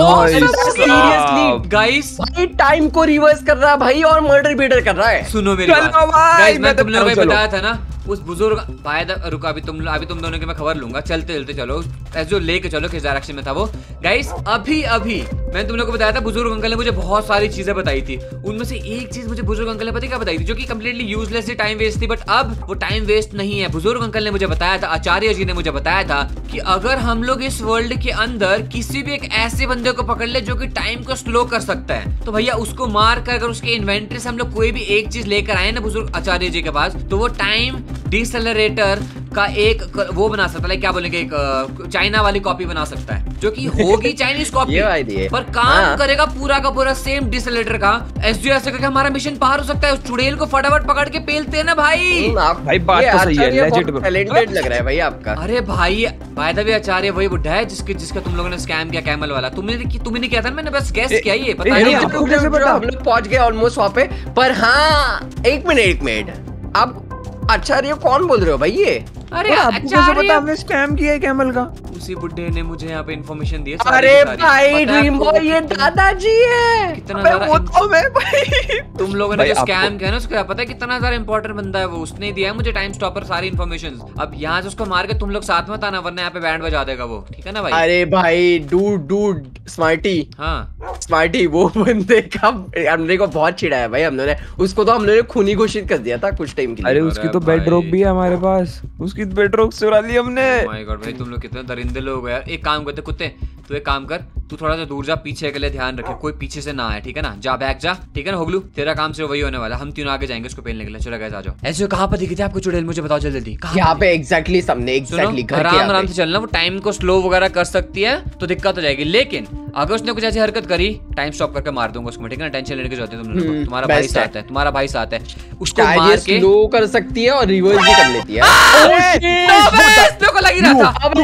S2: सीरियसली
S1: गाइस,
S2: भाई टाइम को रिवर्स कर रहा है भाई, और मर्डर बीटर कर रहा है।
S1: सुनो मेरी बात गाइस, मैं तुम लोगों को बताया था ना उस बुजुर्ग रुको, अभी तुम दोनों की मैं खबर लूंगा। चलते चलो, जो लेके चलो किस डायरेक्शन में था वो। गाइस अभी मैंने तुम लोगों को बताया था, बुजुर्ग अंकल ने मुझे बहुत सारी चीजें बताई थी। उनमें से एक चीज मुझे बुजुर्ग अंकल ने पता क्या बताई थी, जो कि कंप्लीटली यूजलेस थी, टाइम वेस्ट थी। बट अब वो टाइम वेस्ट नहीं है। बुजुर्ग अंकल ने मुझे बताया था, आचार्य जी ने मुझे बताया था कि अगर हम लोग इस वर्ल्ड के अंदर किसी भी एक ऐसे बंदे को पकड़ ले जो कि टाइम को स्लो कर सकता है, तो भैया उसको मार कर अगर उसके इन्वेंटरी से हम लोग कोई भी एक चीज लेकर आए ना बुजुर्ग आचार्य जी के पास, तो वो टाइम डिसेलरेटर का एक वो बना सकता है। क्या बोलेंगे, एक चाइना वाली कॉपी बना सकता है, जो कि होगी चाइनीज कॉपी पर काम करेगा पूरा का पूरा सेम डिसेलरेटर का। एसडीओ ऐसे करके हमारा मिशन पार हो सकता है। उस चुड़ैल को फटाफट पकड़ के पेलते हैं ना भाई।
S3: भाई बात तो सही है, लेजेंड
S2: टैलेंटेड लग रहा है भाई आपका।
S1: अरे भाई बाय द वे, आचार्य वही बुड्ढा है जिसका तुम लोगों ने स्कैम किया, कैमल वाला। तुमने नहीं किया था, मैंने बस गेस किया। ये पता नहीं,
S2: हम लोग पहुंच गए ऑलमोस्ट वहां पे। पर हाँ, एक मिनट, आप आचार्य कौन बोल रहे हो भाई? ये
S1: अरे
S3: आचार्य, हमने स्कैम किया है कैमल का।
S1: उसी बुड्ढे ने मुझे यहाँ पे इन्फॉर्मेशन दी है।
S2: अरे भाई ड्रीम बॉय ये दादाजी है।
S1: कितना भाई तुम लोगों ने जो स्कैम किया ना, उसका पता है कितना ज्यादा इंपॉर्टेंट बंदा है वो। उसने दिया है मुझे टाइम स्टॉपर सारी इन्फॉर्मेशन। अब यहाँ से उसको मार के तुम लोग साथ में आना, वरना यहाँ पे बैंड बजा देगा वो। ठीक है ना भाई?
S2: अरे भाई डूड स्मार्टी,
S1: हाँ
S2: स्मार्टी, वो बंदे का हमने को बहुत चिढ़ा है भाई। हम लोगों ने उसको तो खूनी घोषित कर दिया था कुछ टाइम के लिए।
S3: अरे उसकी तो बेडरॉक भी है हमारे पास, उसकी बेडरॉक चुरा ली हमने।
S1: माय गॉड भाई, तुम लोग कितने दरिंदे लोग हो यार। एक काम करते कुत्ते, तू एक काम कर, तू थोड़ा सा दूर जा, पीछे के लिए ध्यान रखे, कोई पीछे से ना आए। ठीक है ना? जा बैक जा, ठीक है ना होगलू? तेरा काम सिर्फ वही होने वाला। हम तीनों आगे जाएंगे उसको पेलने के लिए। चलो गाइस आ जाओ। ऐसे कहां पर दिखी थी आपको चुड़ैल? मुझे बताओ जल्दी।
S2: यहाँ पे एग्जैक्टली सामने, एग्जैक्टली
S1: आराम से चलना। वो टाइम को स्लो वगैरह कर सकती है तो दिक्कत हो जाएगी, लेकिन अगर उसने कुछ ऐसी हरकत करी, टाइम स्टॉप करके मार दूंगा उसको। ठीक है ना? टेंशन लेने की जरूरत है तुम लोगों को। तुम्हारा भाई साथ है, तुम्हारा भाई साथ है। उसको मार के
S2: स्लो कर सकती है और रिवर्स भी कर लेती है।
S1: को लगी रहा था। आप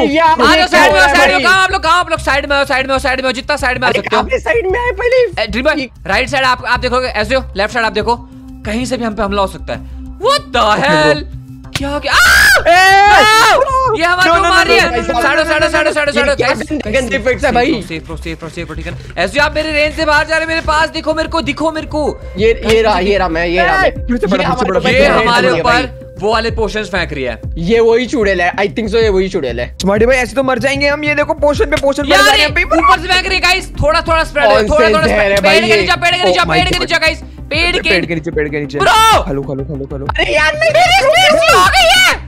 S1: लोग साइड में जितना साइड में आ सकते हो।
S2: साइड में आए पहले।
S1: ड्रीम बॉय राइट साइड आप देखोगे, ऐसे हो लेफ्ट साइड आप देखो, कहीं से भी हम पे हमला हो सकता है। What the hell? क्या हो गया? ये हमारे को मार रही है। साइड
S2: गंदे इफेक्ट्स है भाई।
S1: सेफ ठीक है। ऐसे आप मेरे रेंज से बाहर जा रहे, मेरे पास दिखो मेरे को।
S2: ये रहा मैं ये
S1: हमारे ऊपर वो वाले पोशंस फेंक रही है।
S2: ये वही चुड़ैल है, आई थिंक सो ये वही चुड़ैल है।
S3: स्मार्टी भाई ऐसे तो मर जाएंगे हम। ये देखो पोशन पे पोशन
S1: ऊपर से फेंक रही है गाइस। थोड़ा स्प्रेड है, थोड़ा पेड़ के नीचे गाइस, पेड़ के नीचे
S3: ब्रो। खलो।
S2: अरे यार
S1: मेरी स्पीड स्लो हो गई है।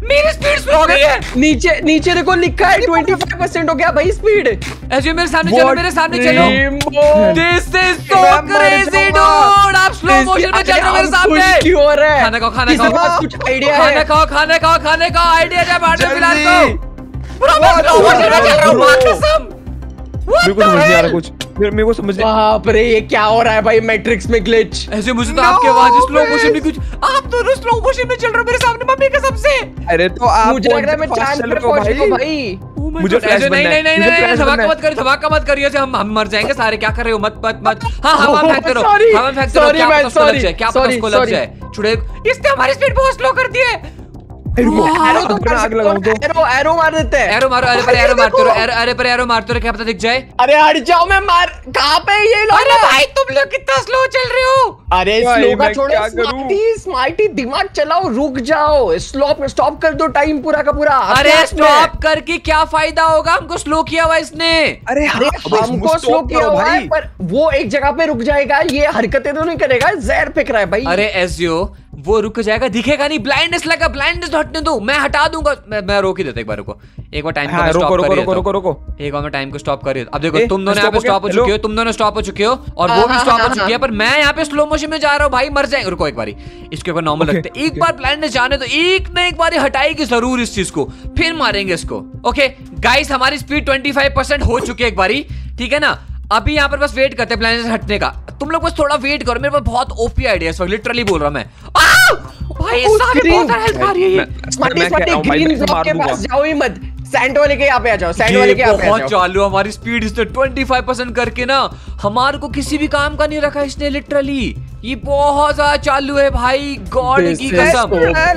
S1: मेरी स्पीड स्लो हो गई है।
S2: नीचे नीचे देखो लिखा है 25% हो गया भाई स्पीड।
S1: ऐसे मेरे सामने चलो, मेरे सामने चलो। This is so crazy dude. आप स्लो मोशन में चल रहे हो मेरे सामने।
S2: क्यों हो रहा है?
S1: खाना खाओ, खाना खाओ,
S2: कुछ आइडिया है?
S1: खाना खाओ, खाना खाओ, खाने का आइडिया जब आटे फिलहाल को पूरा मैं स्लो मोशन में चल रहा हूं। कसम
S3: मेरे को समझ नहीं आ रहा कुछ, मेरे को समझ नहीं।
S2: बाप रे ये क्या हो रहा है भाई मैट्रिक्स में ग्लिच।
S1: ऐसे मुझे तो आपकी आवाज स्लो मोशन में कुछ, आप दोनों स्लो मोशन में चल रहे हो मेरे सामने मम्मी कसम से।
S3: अरे तो आप
S2: मुझे लग रहा है मैं चांद पे पहुंच गया भाई।
S3: मुझे फ्लैश बनना है।
S1: नहीं धमाका मत करिए, हम मर जाएंगे सारे। क्या कर रहे हो? मत। हाँ हवा फेंकते रहो, हवा फेंकते रहो। क्या पता उसको लग जाए। चुड़ैल इसने हमारी स्पीड बहुत स्लो कर दी है।
S2: एरो तो आग लगाऊं तो एरो मार देते हैं।
S1: एरो मारो, अरे पर एरो मारते रहो, अरे पर एरो मारते रहो, क्या पता दिख जाए।
S2: अरे हट जाओ, मैं मार कहाँ पे ये लोग?
S1: अरे भाई तुम लोग कितना स्लो चल रहे हो।
S2: अरे स्लो का छोड़ो, स्मार्टी दिमाग चलाओ, रुक जाओ, स्टॉप कर दो टाइम पूरा का पूरा।
S1: अरे स्टॉप करके क्या फायदा होगा? हमको स्लो किया हुआ इसने।
S3: अरे
S2: हमको स्लो किया हुआ है पर वो एक जगह पे रुक जाएगा, ये हरकतें तो नहीं करेगा, जहर फेंक रहा है भाई।
S1: अरे एसजीओ वो रुक जाएगा, दिखेगा नहीं, ब्लाइंडनेस लगा, ब्लाइंडनेस हटने दो, मैं हटा दूंगा। मैं रोक ही देता एक बार, रुको एक बार टाइम को स्टॉप करिए।
S3: रुको
S1: एक बार मैं टाइम को स्टॉप करिए। अब देखो तुम दोनों यहाँ पे स्टॉप हो चुके हो, तुम दोनों स्टॉप हो चुके हो और वो भी स्टॉप हो चुकी है, पर मैं यहाँ पे स्लो मोशन में जा रहा हूँ भाई, मर जाएंगे। रुको एक बारी इसके ऊपर नॉर्मल रखते हैं, एक बार ब्लाइंडनेस जाने तो एक ना एक बार हटाएगी जरूर इस चीज को, फिर मारेंगे इसको। ओके गाइस हमारी स्पीड 25% हो चुकी है एक बारी, ठीक है ना। अभी यहाँ पर बस वेट करते हैं ब्लाइंडनेस हटने का। तुम लोग बस थोड़ा वेट करो, मेरे पास बहुत ओपी आइडिया है, लिटरली बोल रहा हूं मैं। भाई सारे बहुत सारा हेल्प आ रही है ये।
S2: ग्रीन ब्लॉक के पास जाओ ही मत, सैंड वाले के यहाँ पे आ जाओ, सैंड वाले के यहाँ पे आ जाओ।
S1: बहुत चालू हमारी स्पीड इसने 25% करके ना हमारे को किसी भी काम का नहीं रखा इसने, लिटरली ये बहुत ज्यादा चालू है भाई, गॉड की कसम।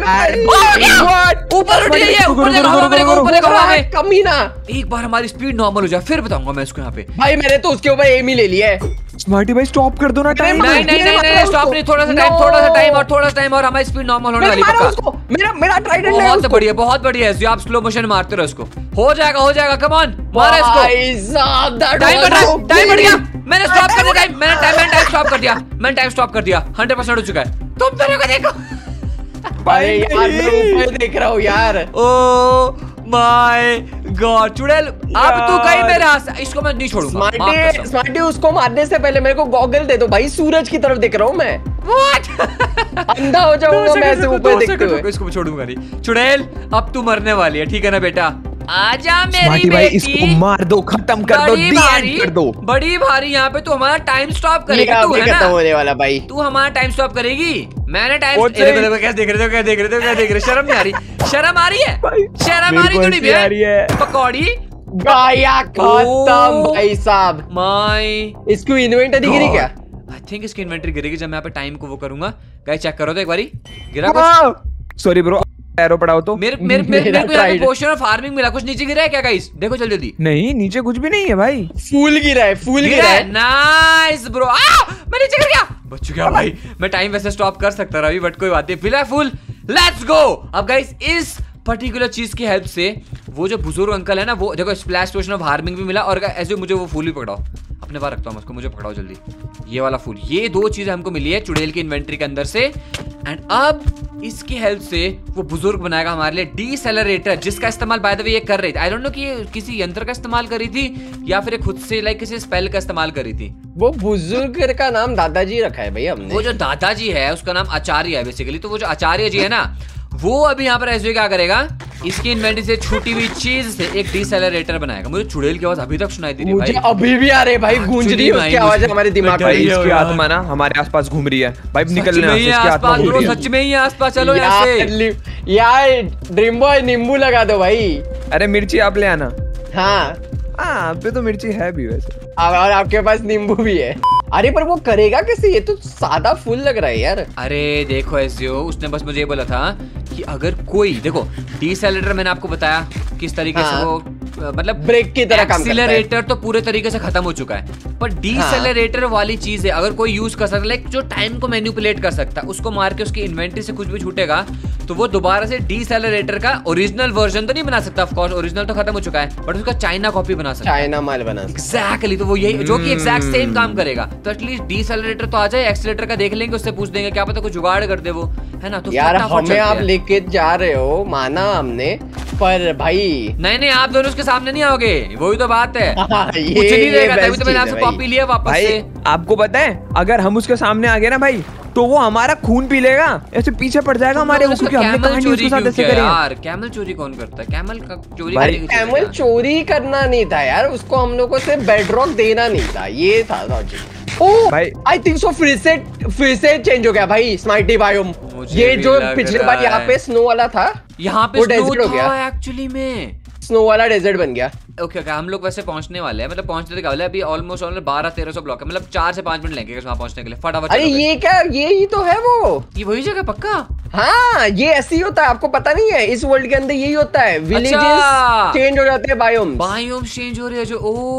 S1: ऊपर उठिए, ये ऊपर देखो, ऊपर देखो
S2: कमीना।
S1: एक बार हमारी स्पीड नॉर्मल हो जाए फिर बताऊंगा मैं इसको यहाँ पे।
S2: भाई मैंने तो उसके ऊपर एम ही ले लिया है।
S3: स्मार्टी भाई स्टॉप कर दो ना टाइम।
S1: नहीं स्टॉप नहीं, थोड़ा सा टाइम और हमारी स्पीड नॉर्मल होने वाली है।
S2: मेरा ट्राइडेंट है।
S1: बहुत बढ़िया है, आप स्लो मोशन मारते रहो इसको, हो जाएगा कम ऑन मारो इसको। टाइम बढ़ गया, मैंने स्टॉप कर दिया टाइम, मैंने टाइम स्टॉप कर दिया 100% हो चुका है। तुम दोनों को देखो
S2: भाई यार मैं ऊपर देख रहा हूँ यार।
S1: ओ माय गॉड चुड़ैल अब तू कहीं मेरे हाथ, इसको मैं नहीं छोड़ूंगा।
S2: स्मार्टी उसको मारने से पहले मेरे को गॉगल दे दो भाई, सूरज की तरफ देख रहा हूँ मैं। अंधा हो जाऊंगा मैं ऐसे ऊपर देखते हुए।
S1: इसको छोड़ूंगा नहीं। चुड़ैल अब तू मरने वाली है, ठीक है ना बेटा। आजा मेरी
S3: भाई इसको मार दो, खत्म कर दो, एंड कर दो।
S1: बड़ी भारी यहाँ पे तू हमारा टाइम स्टॉप करेगी, तू है ना
S2: होने वाला भाई,
S1: तू हमारा टाइम स्टॉप करेगी। मैंने टाइम कैसे देख रहे हो, शर्म नहीं आ रही? शर्म आ रही है, शर्म आ रही है पकौड़ी
S2: गाया खत्म भाई साहब।
S1: माय
S2: इसको इन्वेंटरी गिरी क्या?
S1: आई थिंक इसकी इन्वेंटरी गिरेगी जब मैं यहाँ पे टाइम को वो करूंगा। गाइस चेक करो तो एक बारी, गिरा कुछ?
S3: सॉरी ब्रो, एरो पड़ाओ तो।
S1: मेरे को यहाँ पे पोशन ऑफ फार्मिंग मिला, कुछ नीचे गिरा है क्या गाइस? देखो जल्दी।
S3: नहीं नीचे कुछ भी नहीं है भाई,
S2: फूल गिरा है।
S1: नाइस ब्रो, मैं नीचे गिर गया, बच चुका भाई। मैं टाइम वैसे स्टॉप कर सकता रहा बट कोई बात नहीं, फिलहाल फूल लेट्स गो। अब गाइस इस पर्टिकुलर चीज की हेल्प से वो जो बुजुर्ग अंकल है ना, वो देखो स्प्लैश पोशन ऑफ हार्मिंग भी मिला और ऐसे मुझे वो फूल भी पकड़ाओ, अपने बार रखता हूँ उसको, मुझे पकड़ाओ जल्दी। ये वाला फूल, ये दो चीजें हमको मिली है चुड़ैल की इन्वेंटरी के अंदर से। एंड अब इसकी हेल्प से वो बुजुर्ग बनाएगा हमारे लिए डीसेलरेटर, जिसका इस्तेमाल बाय द वे ये कर रही थी। आई डोंट नो कि ये किसी यंत्र का इस्तेमाल करी थी या फिर खुद से लाइक किसी स्पेल का इस्तेमाल करी थी।
S2: वो बुजुर्ग का नाम दादाजी रखा है भाई हमने।
S1: वो जो दादाजी है उसका नाम आचार्य है बेसिकली। तो वो जो आचार्य जी है ना, वो अभी यहाँ पर ऐसे क्या करेगा, इसकी इन्वेंटरी से छूटी हुई चीज से एक डीसेलरेटर बनाएगा। मुझे चुड़ैल की आवाज अभी तक सुनाई दे रही है भाई,
S2: मुझे अभी भी आ रही है भाई, गूंज रही है उसकी आवाज हमारे दिमाग में।
S3: इसकी आत्मा ना हमारे आसपास घूम रही है भाई, निकलने इसकी आत्मा घूम रही है।
S1: सच में ही आसपास चलो ऐसे।
S2: यार ड्रीम बॉय नींबू लगा दो भाई।
S3: अरे मिर्ची आप ले आना।
S2: हाँ
S3: आप पे तो मिर्ची है भी वैसे,
S2: और आपके पास नींबू भी है। अरे पर वो करेगा कैसे, ये तो सादा फूल लग रहा है यार।
S1: अरे देखो एसजीओ, उसने बस मुझे ये बोला था कि अगर कोई देखो डीसेलरेटर, मैंने आपको बताया किस तरीके से वो मतलब
S4: ब्रेक की तरह काम करता है।
S1: एक्सीलरेटर तो पूरे तरीके से खत्म हो चुका है, पर डीसेलरेटर वाली चीज है, अगर कोई यूज कर सकता है, लाइक जो टाइम को मैनिपुलेट कर सकता है, उसको मार के उसकी इन्वेंटरी से कुछ भी छूटेगा तो वो दोबारा से डीसेलरेटर का ओरिजिनल वर्जन तो नहीं बना सकता, ऑफ कोर्स ओरिजिनल तो खत्म हो चुका है, बट उसका चाइना कॉपी बना सकता है,
S4: चाइना माल बना सकता है।
S1: एग्जैक्टली। तो वो यही जो कि एग्जैक्ट सेम काम करेगा, तो एटलीस्ट डीसेलरेटर तो आ जाए, एक्सीलरेटर का देख लेंगे, उससे पूछ देंगे, क्या पता कुछ जुगाड़ कर दे वो, है ना। तो
S4: यार हमें आप लेके जा रहे हो, माना हमने, पर भाई
S1: नहीं आप दोनों उसके सामने नहीं आओगे, वही तो बात है। कुछ
S4: ये
S1: नहीं देगा, तभी
S4: best
S1: तो मैंने
S4: चीज
S1: आपसे
S4: है
S1: कॉपी लिया वापस
S3: भाई
S1: से।
S3: आपको पता है अगर हम उसके सामने आ गए ना भाई, तो वो हमारा खून पी लेगा, ऐसे पीछे पड़ जाएगा हमारे, वो क्योंकि हमने कहानी उसके साथ ऐसे करी है।
S1: यार कैमल चोरी कौन करता है? कैमल का चोरी
S4: भाई
S1: करने की
S4: कैमल
S1: चीज़ है।
S4: चोरी करना नहीं था यार, उसको हम लोगों से बेडरॉक देना नहीं था, ये था लॉजिक। ओह
S3: भाई
S4: आई थिंक सो फिर से चेंज हो गया भाई स्मार्टी बायोम।
S1: मुझे
S4: ये
S1: भी
S4: जो
S1: लग
S4: पिछले
S1: रहा
S4: बार यहाँ
S1: है।
S4: पे स्नो वाला था,
S1: यहाँ पे
S4: वो
S1: स्नो
S4: desert हो गया।
S1: था एक्चुअली में।
S4: स्नो वाला डेजर्ट बन गया।
S1: ओके हम लोग वैसे पहुंचने वाले हैं, मतलब पहुंचने के वाले हैं, अभी ऑलमोस्ट 1200-1300 ब्लॉक है, मतलब 4 से 5 मिनट लगेंगे वहां पहुंचने के लिए, फटाफट
S4: अरे
S1: चलो
S4: ये क्या, ये ही तो है वो।
S1: ये वही जगह पक्का?
S4: हाँ ये ऐसे ही होता है, आपको पता नहीं है, इस वर्ल्ड के अंदर यही होता है, विलेजेस चेंज हो जाते हैं,
S1: बायोम चेंज हो रहे हैं जो।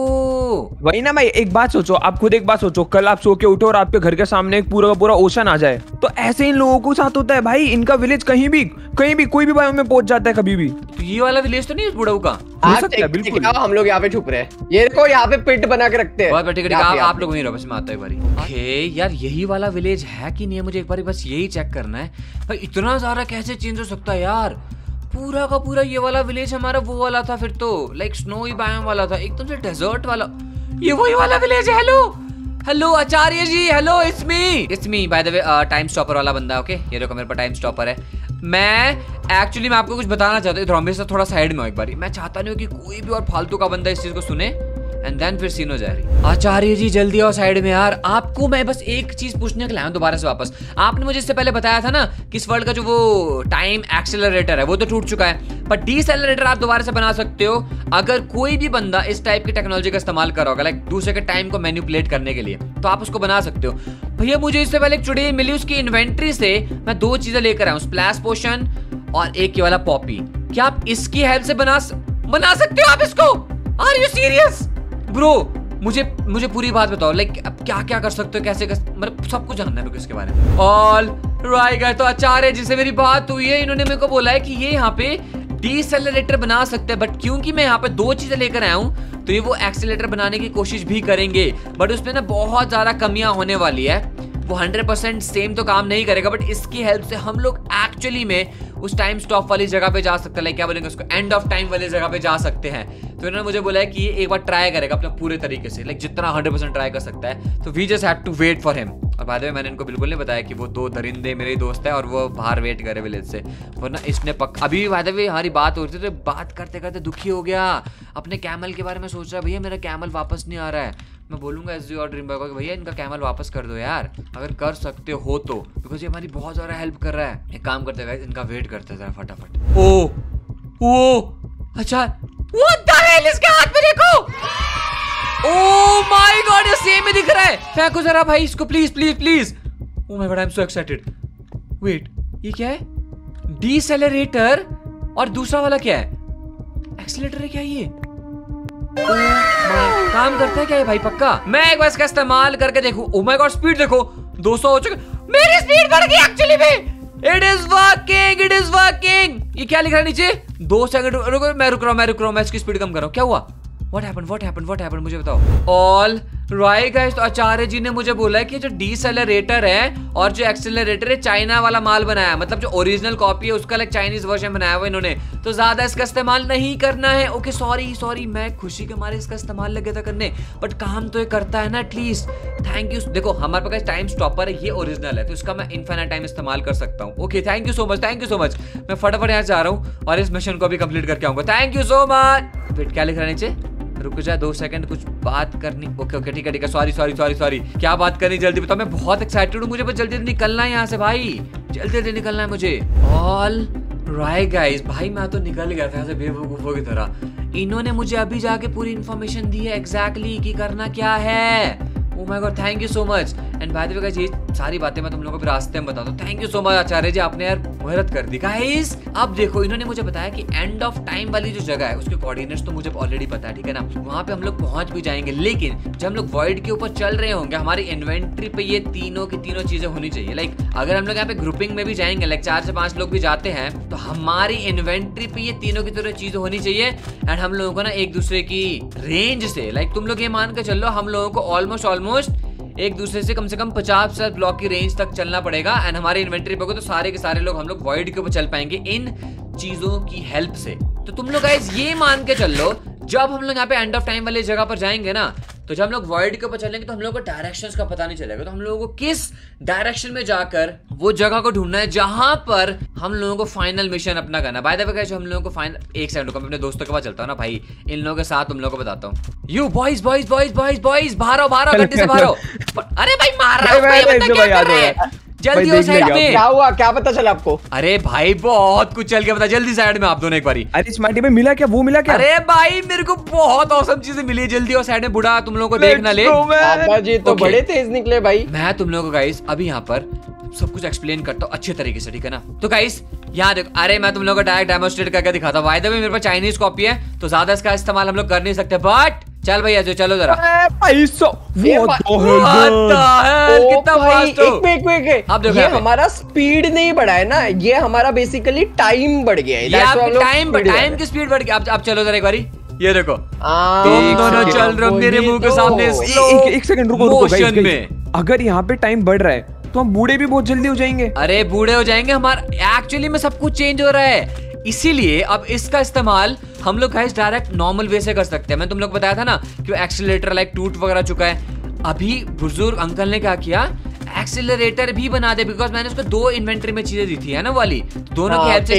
S1: ओ
S3: वही ना भाई, एक बात सोचो, आप खुद एक बात सोचो, कल आप सो के उठो और आपके घर के सामने एक पूरा का पूरा ओशन आ जाए, तो ऐसे इन लोगों के साथ होता है भाई। इनका विलेज कहीं भी कोई भी बायोम में पहुंच जाता है कभी भी।
S1: तो ये वाला विलेज तो नहीं है बुढ़ऊ का?
S3: हो सकता है, बिल्कुल।
S4: हम लोग यहाँ पे छुप रहे हैं, ये देखो यहाँ पे पिट बना के रखते हैं।
S1: बहुत ठीक है,
S4: यहाँ पे,
S1: आप लोग वहीं रहो, बस मैं आता हूं एक बारी। ओके यार यही वाला विलेज है कि नहीं है, मुझे एक बारी बस यही चेक करना है भाई। इतना सारा कैसे चेंज हो सकता है यार? पूरा का पूरा ये वाला विलेज हमारा वो वाला था, फिर तो लाइक स्नोई बायोम वाला था, एकदम से डेजर्ट वाला, ये वही वाला विलेज है। Hello Acharya ji, hello it's me by the way, time stopper वाला बंदा। ओके ये देखो मेरे पास टाइम स्टॉपर है। मैं आपको कुछ बताना चाहता हूँ, रॉम्बे से थोड़ा साइड में हो एक बारी, मैं चाहता नहीं हूँ कि कोई भी और फालतू का बंदा इस चीज को सुने, एंड देन फिर सीन हो जाएगी। आचार्य जी जल्दी आओ साइड में यार, आपको मैं बस एक चीज पूछने के लिए आया हूं दोबारा से वापस। आपने मुझे इससे पहले बताया था ना कि इस वर्ल्ड का जो वो टाइम एक्सेलरेटर है वो तो टूट चुका है, पर डीसेलरेटर आप दोबारा से बना सकते हो अगर कोई भी बंदा इस टाइप की टेक्नोलॉजी का इस्तेमाल कर रहा होगा, लाइक दूसरे के टाइम को मैनिपुलेट करने के लिए, तो आप उसको बना सकते हो। भैया मुझे इससे पहले एक चुड़ैल मिली, उसकी इन्वेंट्री से मैं 2 चीजें लेकर आया हूँ, स्प्लैश पोशन और एक ये वाला पॉपी। क्या आप इसकी हेल्प से बना सकते हो आप इसको? Are you serious bro? मुझे पूरी बात बताओ, लाइक अब क्या कर सकते हो, कैसे मतलब सब कुछ जानना है मेरे को इसके बारे में। ऑल राइट, तो आचार्य जिससे मेरी बात हुई है, इन्होंने मेरे को बोला है कि ये यहाँ पे डीसेलरेटर बना सकते हैं, बट क्योंकि मैं यहाँ पे 2 चीजें लेकर आया हूँ, तो ये वो एक्सीलरेटर बनाने की कोशिश भी करेंगे, बट उसमें ना बहुत ज्यादा कमियां होने वाली है। वो 100% सेम तो काम नहीं करेगा, बट इसकी हेल्प से हम लोग एक्चुअली में उस टाइम स्टॉप वाली जगह पे जा सकते हैं, लाइक क्या बोलेंगे उसको, एंड ऑफ टाइम वाली जगह पे जा सकते हैं। तो इन्होंने मुझे बोला है कि ये एक बार ट्राई करेगा अपने पूरे तरीके से, लाइक जितना 100% ट्राई कर सकता है। तो we just have to wait for him. और बाद में मैंने इनको बिल्कुल नहीं बताया कि वो 2 दरिंदे मेरे दोस्त है और वो बाहर वेट करे विलेज से, वरना इसने अभी बाद में हमारी बात हो रही थी, तो बात करते करते दुखी हो गया, अपने कैमल के बारे में सोच रहा है, भैया मेरा कैमल वापस नहीं आ रहा है। मैं बोलूंगा एसजी और ड्रीम बॉय को कि भैया इनका कैमल वापस कर दो यार, अगर कर सकते हो तो, बिकॉज ये हमारी बहुत ज्यादा हेल्प कर रहा है। एक काम करते हैं, इनका वेट करते हैं फटाफट। ओ अच्छा, व्हाट द हेल, इसके हाथ में देखो, ओह माय गॉड, ये सेम ही दिख रहा है। फेंको जरा भाई इसको, please please please. Oh my god, I am so excited. Wait, ये क्या है? डीसेलरेटर, और दूसरा वाला क्या है? एक्सीलरेटर है क्या ये? काम करता है क्या ये भाई? पक्का मैं एक बार इसका इस्तेमाल करके देखूं। ओह माय गॉड, स्पीड देखो 200 हो चुका, मेरी स्पीड बढ़ गई एक्चुअली में। It is working. ये क्या लिख रहा है नीचे? 2 सेकंड रुको, मैं रुक रहा हूं, मैं इसकी स्पीड कम कर रहा हूं। क्या हुआ? What happened मुझे बताओ। ऑल राइट गाइस, तो आचार्य जी ने मुझे बोला है कि जो डीसेलरेटर है और जो एक्सेलरेटर है, चाइना वाला माल बनाया, मतलब जो ओरिजिनल कॉपी है उसका लाइक चाइनीज वर्जन बनाया हुआ इन्होंने, तो ज्यादा इसका इस्तेमाल नहीं करना है। ओके सॉरी, मैं खुशी के मारे इसका इस्तेमाल लगे था करने, बट काम तो ये करता है ना एटलीस्ट। Thank you. देखो हमारे पास टाइम स्टॉपर है, ये ओरिजिनल है, तो इसका मैं इनफिनिट टाइम इस्तेमाल कर सकता हूँ। Okay thank you so much. मैं फटाफट यहाँ जा रहा हूँ और इस मिशन को भी कंप्लीट करके आऊंगा। Thank you so much. Wait, क्या लिख रहा है नीचे? रुक जा 2 सेकंड, कुछ बात करनी। ओके ठीक है, सॉरी, क्या बात करनी, जल्दी बताओ। मैं बहुत एक्साइटेड हूँ, मुझे बस जल्दी निकलना है यहाँ से भाई, जल्दी निकलना है मुझे। ऑल राइट गाइस, भाई मैं तो निकल गया था यहाँ से बेवकूफों की तरह। इन्होंने मुझे अभी जाके पूरी इन्फॉर्मेशन दी है एग्जैक्टली कि करना क्या है। Oh my god, thank you so much. And by the way guys, ये सारी बातें मैं तुम लोगों को रास्ते में बताता हूँ। Thank you so much Acharya ji, आपने यार मुहूर्त कर दी गाइस। अब देखो इन्होंने मुझे बताया कि एंड ऑफ टाइम वाली जो जगह है उसके कोऑर्डिनेट्स तो मुझे ऑलरेडी पता है, ठीक है ना। वहां पे हम लोग पहुंच भी जाएंगे, लेकिन जब हम लोग वॉइड के ऊपर चल रहे होंगे हमारी इन्वेंट्री पे ये तीनों की तीनों चीजें होनी चाहिए। लाइक अगर हम लोग यहाँ पे ग्रुपिंग में भी जाएंगे, लाइक 4 से 5 लोग भी जाते हैं, तो हमारी इन्वेंट्री पे ये तीनों की तीनों चीजें होनी चाहिए। एंड हम लोगों को ना एक दूसरे की रेंज से, लाइक तुम लोग ये मान के चलो हम लोगों को ऑलमोस्ट एक दूसरे से कम 50 ब्लॉक की रेंज तक चलना पड़ेगा। एंड हमारी इन्वेंट्री पे तो सारे के सारे लोग हम लोग वॉइड के ऊपर चल पाएंगे इन चीजों की हेल्प से। तो तुम लोग गाइस ये मान के चल लो, जब हम लोग यहाँ पे एंड ऑफ टाइम वाली जगह पर जाएंगे ना, तो जब हम लोग वॉइड के ऊपर चलेंगे तो हम लोगों को डायरेक्शंस का पता नहीं चलेगा। तो हम लोगों को किस डायरेक्शन में जाकर वो जगह को ढूंढना है जहां पर हम लोगों को फाइनल मिशन अपना करना है। बाय द वे गाइस हम लोगों को फाइनल, एक सेकंड रुको, मैं अपने दोस्तों के पास चलता हूँ ना भाई, इन लोगों के साथ तुम लोगों को बताता हूँ। यू बॉयज बाहर आओ गड्डी से बाहर आओ। अरे भाई मार रहा है, जल्दी हो साइड में।
S4: क्या हुआ, क्या पता चला आपको?
S1: अरे भाई बहुत कुछ चल के पता, जल्दी साइड में आप दोनों एक बारी।
S3: अरे स्मार्टी भाई मिला क्या, वो मिला क्या?
S1: अरे भाई मेरे को बहुत औसम चीजें मिली, जल्दी हो साइड में। बुढ़ा तुम लोगों को देखना ले,
S4: दादाजी तो बड़े तेज निकले भाई।
S1: मैं तुम लोगों को गाइस अभी यहाँ पर सब कुछ एक्सप्लेन करता हूँ अच्छे तरीके से, ठीक है ना। तो गाइस यहाँ देखो, अरे मैं तुम लोगों को डायरेक्ट डेमोस्ट्रेट करके दिखाता हूँ। बाय द वे मेरे पास चाइनीज कॉपी है तो ज्यादा इसका इस्तेमाल हम लोग कर नहीं सकते, बट चल भैया जो चलो जरा।
S4: अब देखो ये हमारा स्पीड नहीं बढ़ा है ना, ये हमारा बेसिकली टाइम बढ़ गया है।
S1: टाइम की स्पीड बढ़ गई। अब चलो जरा एक बारी, ये देखो तुम दोनों चल रहे हो मेरे मुंह के सामने
S3: एक सेकंड रुको
S1: मोशन में।
S3: अगर यहाँ पे टाइम बढ़ रहा है तो हम बूढ़े भी बहुत जल्दी हो जाएंगे।
S1: अरे बूढ़े हो जाएंगे, हमारा एक्चुअली में सब कुछ चेंज हो रहा है, इसीलिए अब इसका इस्तेमाल हम लोग गाइस डायरेक्ट नॉर्मल वे से कर सकते हैं। मैं तुम लोग बताया था ना कि एक्सीलरेटर लाइक टूट वगैरह चुका है। अभी बुजुर्ग अंकल ने क्या किया, एक्सीलरेटर भी बना दे, बिकॉज मैंने उसको 2 इन्वेंटरी में चीजें दी थी है ना वाली, दोनों की हेल्प से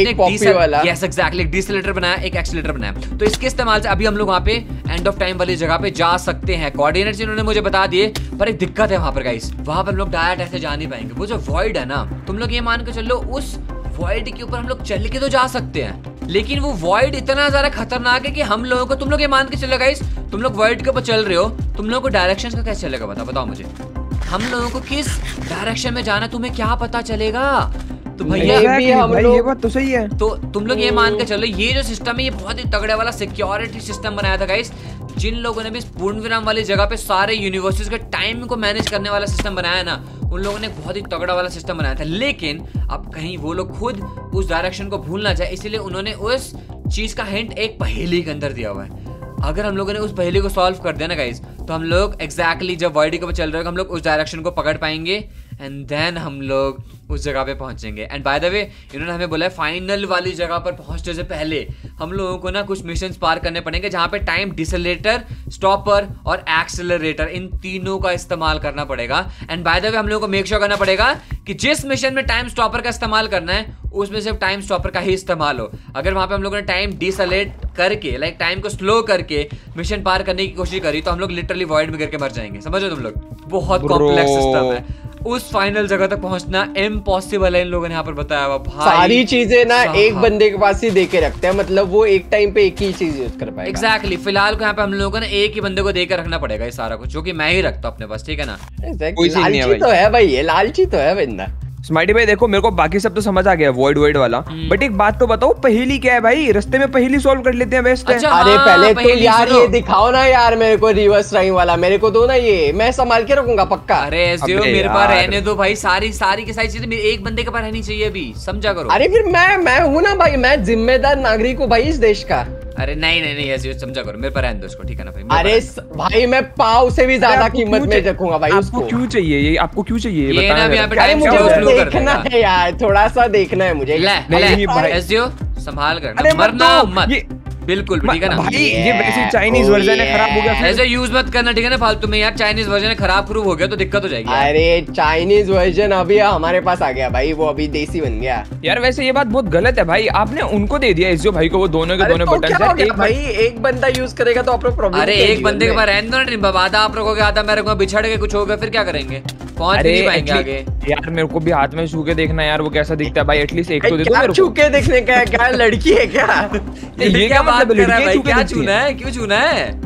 S1: एक डिसलेटर बनाया, एक एक्सीलरेटर बनाया। तो इसके इस्तेमाल से अभी हम लोग वहाँ पे एंड ऑफ टाइम वाली जगह पे जा सकते हैं। कोऑर्डिनेट्स इन्होंने मुझे बता दिए, पर एक दिक्कत है वहाँ पर गाइस, वहाँ पर हम लोग डायरेक्ट ऐसे जा नहीं पाएंगे। वो जो वॉइड है ना, तुम लोग ये मान के चलो उस वॉइड के ऊपर हम लोग चल के तो जा सकते हैं, लेकिन वो वॉइड इतना ज्यादा खतरनाक है कि हम लोगों को, तुम लोग ये मान के चलो गाइस, तुम लोग वॉइड के ऊपर चल रहे हो, तुम लोगों को डायरेक्शंस का कैसे चलेगा बताओ मुझे। हम लोगों को किस डायरेक्शन में जाना तुम्हें क्या पता चलेगा? तो भैया
S3: ये बात तो सही है।
S1: तो तुम लोग ये मान के चलो ये जो सिस्टम है ये बहुत ही तगड़े वाला सिक्योरिटी सिस्टम बनाया था गाइस। जिन लोगों ने भी पूर्ण विराम वाली जगह पे सारे यूनिवर्सिटीज के टाइम को मैनेज करने वाला सिस्टम बनाया ना, उन लोगों ने बहुत ही तगड़ा वाला सिस्टम बनाया था। लेकिन अब कहीं वो लोग खुद उस डायरेक्शन को भूल ना जाए, इसलिए उन्होंने उस चीज का हिंट एक पहेली के अंदर दिया हुआ है। अगर हम लोगों ने उस पहेली को सॉल्व कर दिया ना गाइस, तो हम लोग एग्जैक्टली जब वॉइड के ऊपर चल रहे हो हम लोग उस डायरेक्शन को पकड़ पाएंगे एंड देन हम लोग उस जगह पे पहुंचेंगे। एंड बाय द वे इन्होंने हमें बोला है फाइनल वाली जगह पर पहुंचने से पहले हम लोगों को ना कुछ मिशंस पार करने पड़ेंगे, जहां पे टाइम डिसलेटर, स्टॉपर और एक्सेलरेटर इन तीनों का इस्तेमाल करना पड़ेगा। एंड बाय द वे हम लोगों को मेक श्योर करना पड़ेगा कि जिस मिशन में टाइम स्टॉपर का इस्तेमाल करना है उसमें सिर्फ टाइम स्टॉपर का ही इस्तेमाल हो। अगर वहां पे हम लोगों ने टाइम डिसलेट करके, लाइक टाइम को स्लो करके मिशन पार करने की कोशिश करी, तो हम लोग लिटरली वॉइड में गिर के मर जाएंगे। समझो तुम लोग, बहुत कॉम्प्लेक्स सिस्टम है। उस फाइनल जगह तक पहुंचना इम्पॉसिबल है, इन लोगों ने यहाँ पर बताया हुआ। भाई
S4: सारी चीजें ना एक बंदे के पास ही दे के रखते हैं, मतलब वो एक टाइम पे एक ही चीज यूज कर पाएगा।
S1: एग्जैक्टली फिलहाल को यहाँ पे हम लोगों को ना एक ही बंदे को देकर रखना पड़ेगा ये सारा कुछ, जो कि मैं ही रखता हूँ अपने पास, ठीक है ना।
S4: लालची तो है भाई, ये लालची तो है बंदा।
S3: स्मार्टी भाई देखो, मेरे को बाकी सब तो समझ आ गया वॉइड वाला, बट एक बात तो बताओ, पहेली क्या है भाई? रास्ते में पहेली सॉल्व कर लेते हैं, बेस्ट है।
S1: अच्छा,
S4: अरे
S1: हाँ,
S4: पहले तो यार ये दिखाओ ना यार मेरे को रिवर्स टाइम वाला, मेरे को दो ना, ये मैं संभाल के रखूंगा पक्का।
S1: अरे मेरे पास रहने दो भाई, सारी की सारी चीजें एक बंदे के पास रहनी चाहिए अभी, समझा करो।
S4: अरे फिर मैं हूँ ना भाई, मैं जिम्मेदार नागरिक हूँ भाई इस देश का।
S1: अरे नहीं ऐसे समझा करो, मेरे पर रहने दो इसको, ठीक है ना भाई।
S4: अरे भाई मैं पाव से भी ज्यादा कीमत में रखूंगा भाई उसको।
S3: आपको क्यों चाहिए ये? आपको क्यों चाहिए ये
S1: बताना
S4: मुझे देखना है यार, थोड़ा सा देखना है मुझे।
S1: संभाल कर, मरना मत, बिल्कुल ठीक है ना
S3: भाई। ये वैसे चाइनीज वर्जन है, खराब हो गया,
S1: ऐसे यूज मत करना, ठीक है ना फालतू में यार। चाइनीज वर्जन खराब हो गया तो दिक्कत हो जाएगी।
S4: अरे चाइनीज वर्जन अभी हमारे पास आ गया भाई, वो अभी देसी बन गया यार।
S3: वैसे ये बात बहुत गलत है भाई, आपने उनको दे दिया एसजीओ भाई को, वो दोनों के दोनों बटन
S4: है। भाई एक बंदा यूज करेगा तो आपको प्रॉब्लम।
S1: अरे एक बंदे के पास रहने दो ना, आधा आप रखोगे आधा मैं रखूंगा, बिछड़ के कुछ होगा फिर क्या करेंगे, पहुंच नहीं पाएंगे आगे।
S3: यार मेरे को भी हाथ में छू के देखना यार, वो कैसा दिखता है भाई, एटलीस्ट एक तो दे दो मेरे को।
S4: छू के देखने का क्या लड़की है क्या?
S1: ये क्या बात कर रहा है भाई, क्या छूना है, क्यों छूना है?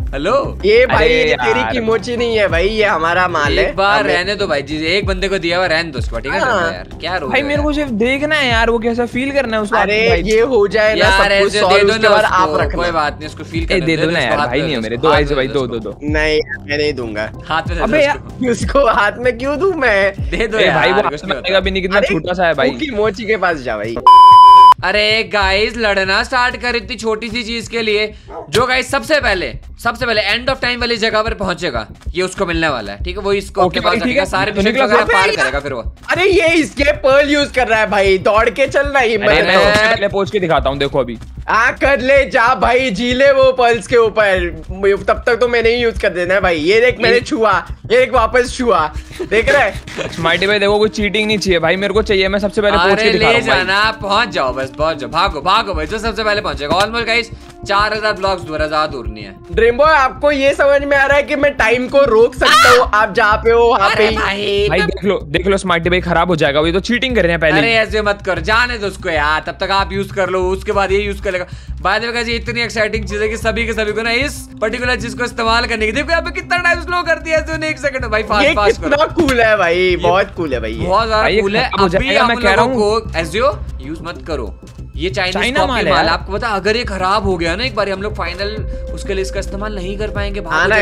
S1: हेलो
S4: ये भाई
S3: अरे
S4: ये तेरी
S3: यार।
S4: किमोची नहीं है भाई, ये हमारा माल है।
S1: एक बार
S4: हमें-
S1: रहने दो भाई जी, एक बंदे को दिया हुआ रहने दो उसको, ठीक है
S4: हाँ।
S1: यार क्या रो
S3: भाई मेरे को सिर्फ देखना है यार, वो कैसा फील करना है उसको।
S4: अरे
S3: भाई
S4: ये हो जाए ना
S1: यार
S4: सब कुछ
S1: ऐसे दे
S4: सॉल्व,
S1: दो
S4: उसके
S1: ना
S4: बाद
S1: उसको,
S4: आप
S1: कोई
S4: रखना।
S1: बात नहीं, उसको फील
S3: ए,
S1: करने
S3: दे दो ना
S1: उसको
S3: यार,
S1: हाथ
S3: भाई
S1: में
S3: नहीं है
S1: दो
S3: मेरे,
S1: उसको,
S3: दो
S1: हाथ
S3: ऐसे
S1: में
S3: भाई, दो
S1: उसको।
S3: दो दो।
S4: नहीं मैं नहीं दूंगा।
S1: हाथ में दे दो
S3: अबे
S1: उसको।
S4: उसको हाथ में क्यों दूं मैं?
S1: दे दो
S3: ए भाई वो
S1: यार, कुछ नहीं होता।
S3: आएगा भी नहीं, कितना छोटा सा है भाई।
S4: किमोची के पास जा भाई।
S1: अरे गाइस लड़ना स्टार्ट कर इतनी छोटी सी चीज के लिए। जो गाइस सबसे पहले एंड ऑफ टाइम वाली जगह पर पहुंचेगा, ये उसको मिलने वाला है, ठीक है? वो इसको
S3: ओके
S1: अपने पास
S3: भाई, ठीक
S1: रखेगा,
S3: है।
S1: सारे
S3: तो
S1: मिशन
S3: निकला
S1: वगैरह
S3: फिर।
S1: पार करेगा फिर वो।
S4: अरे ये इसके पर्ल यूज कर रहा है भाई, दौड़ के चल रहा है हिम्मत
S3: अरे
S4: है
S3: मैं
S4: तो।
S3: सबसे पहले पहुंच के दिखाता हूँ, देखो अभी।
S4: कर ले जा भाई, जी ले वो पर्ल्स के ऊपर। तब तक तो मैंने ही यूज कर देना है भाई। ये देख मैंने छुआ, ये देख वापस छुआ, देख रहा है?
S3: स्मार्टी भाई देखो, कोई चीटिंग नहीं चाहिए भाई, मेरे को चाहिए, मैं सबसे पहले पहुंच
S1: अरे
S3: के दिखा
S1: ले
S3: रहा हूँ भाई।
S1: जाना, पहुंच जाओ, बस पहुंच जाओ, भागो भागो भाई, जो सबसे पहले पहुंचेगा। ऑलमोस्ट गाइस 4000 ब्लॉक्स दूर है, ज्यादा दूर नहीं है।
S4: ड्रीम बॉय आपको ये समझ में आ रहा है कि मैं टाइम को रोक सकता हूँ? आप जहाँ पे हो वहाँ पे
S1: अरे
S4: ही।
S3: भाई देख लो स्मार्टी भाई, खराब हो जाएगा, ये तो चीटिंग कर रहे हैं पहले
S1: अरे
S3: ही।
S1: ऐसे मत कर, जाने दो उसको यार, तब तक आप यूज कर लो, उसके बाद ये यूज कर लेगा। बाय द वे गाइस, ये इतनी एक्साइटिंग चीज है कि सभी के सभी को ना इस पर्टिकुलर चीज को इस्तेमाल करने की। देखो यहाँ पे कितना टाइम स्लो कर दिया है, 1 सेकंड भाई,
S4: ये
S1: फास्ट
S4: कितना कूल है भाई, बहुत कूल है भाई ये।
S1: बहुत
S3: भाई,
S1: ज्यादा
S3: ये
S1: कूल है।
S3: खराब हो
S1: अभी
S3: जाएगा,
S1: हम
S3: मैं कह रहा
S1: लोगों को एसईओ यूज मत करो, ये चाइनीज
S3: चाइना
S1: कॉपी
S3: माल है
S1: माल है।
S3: यार।
S1: आपको पता, अगर ये खराब हो गया ना एक बार, हम लोग फाइनल उसके लिए इसका इस्तेमाल नहीं कर पाएंगे।
S4: हाँ ना,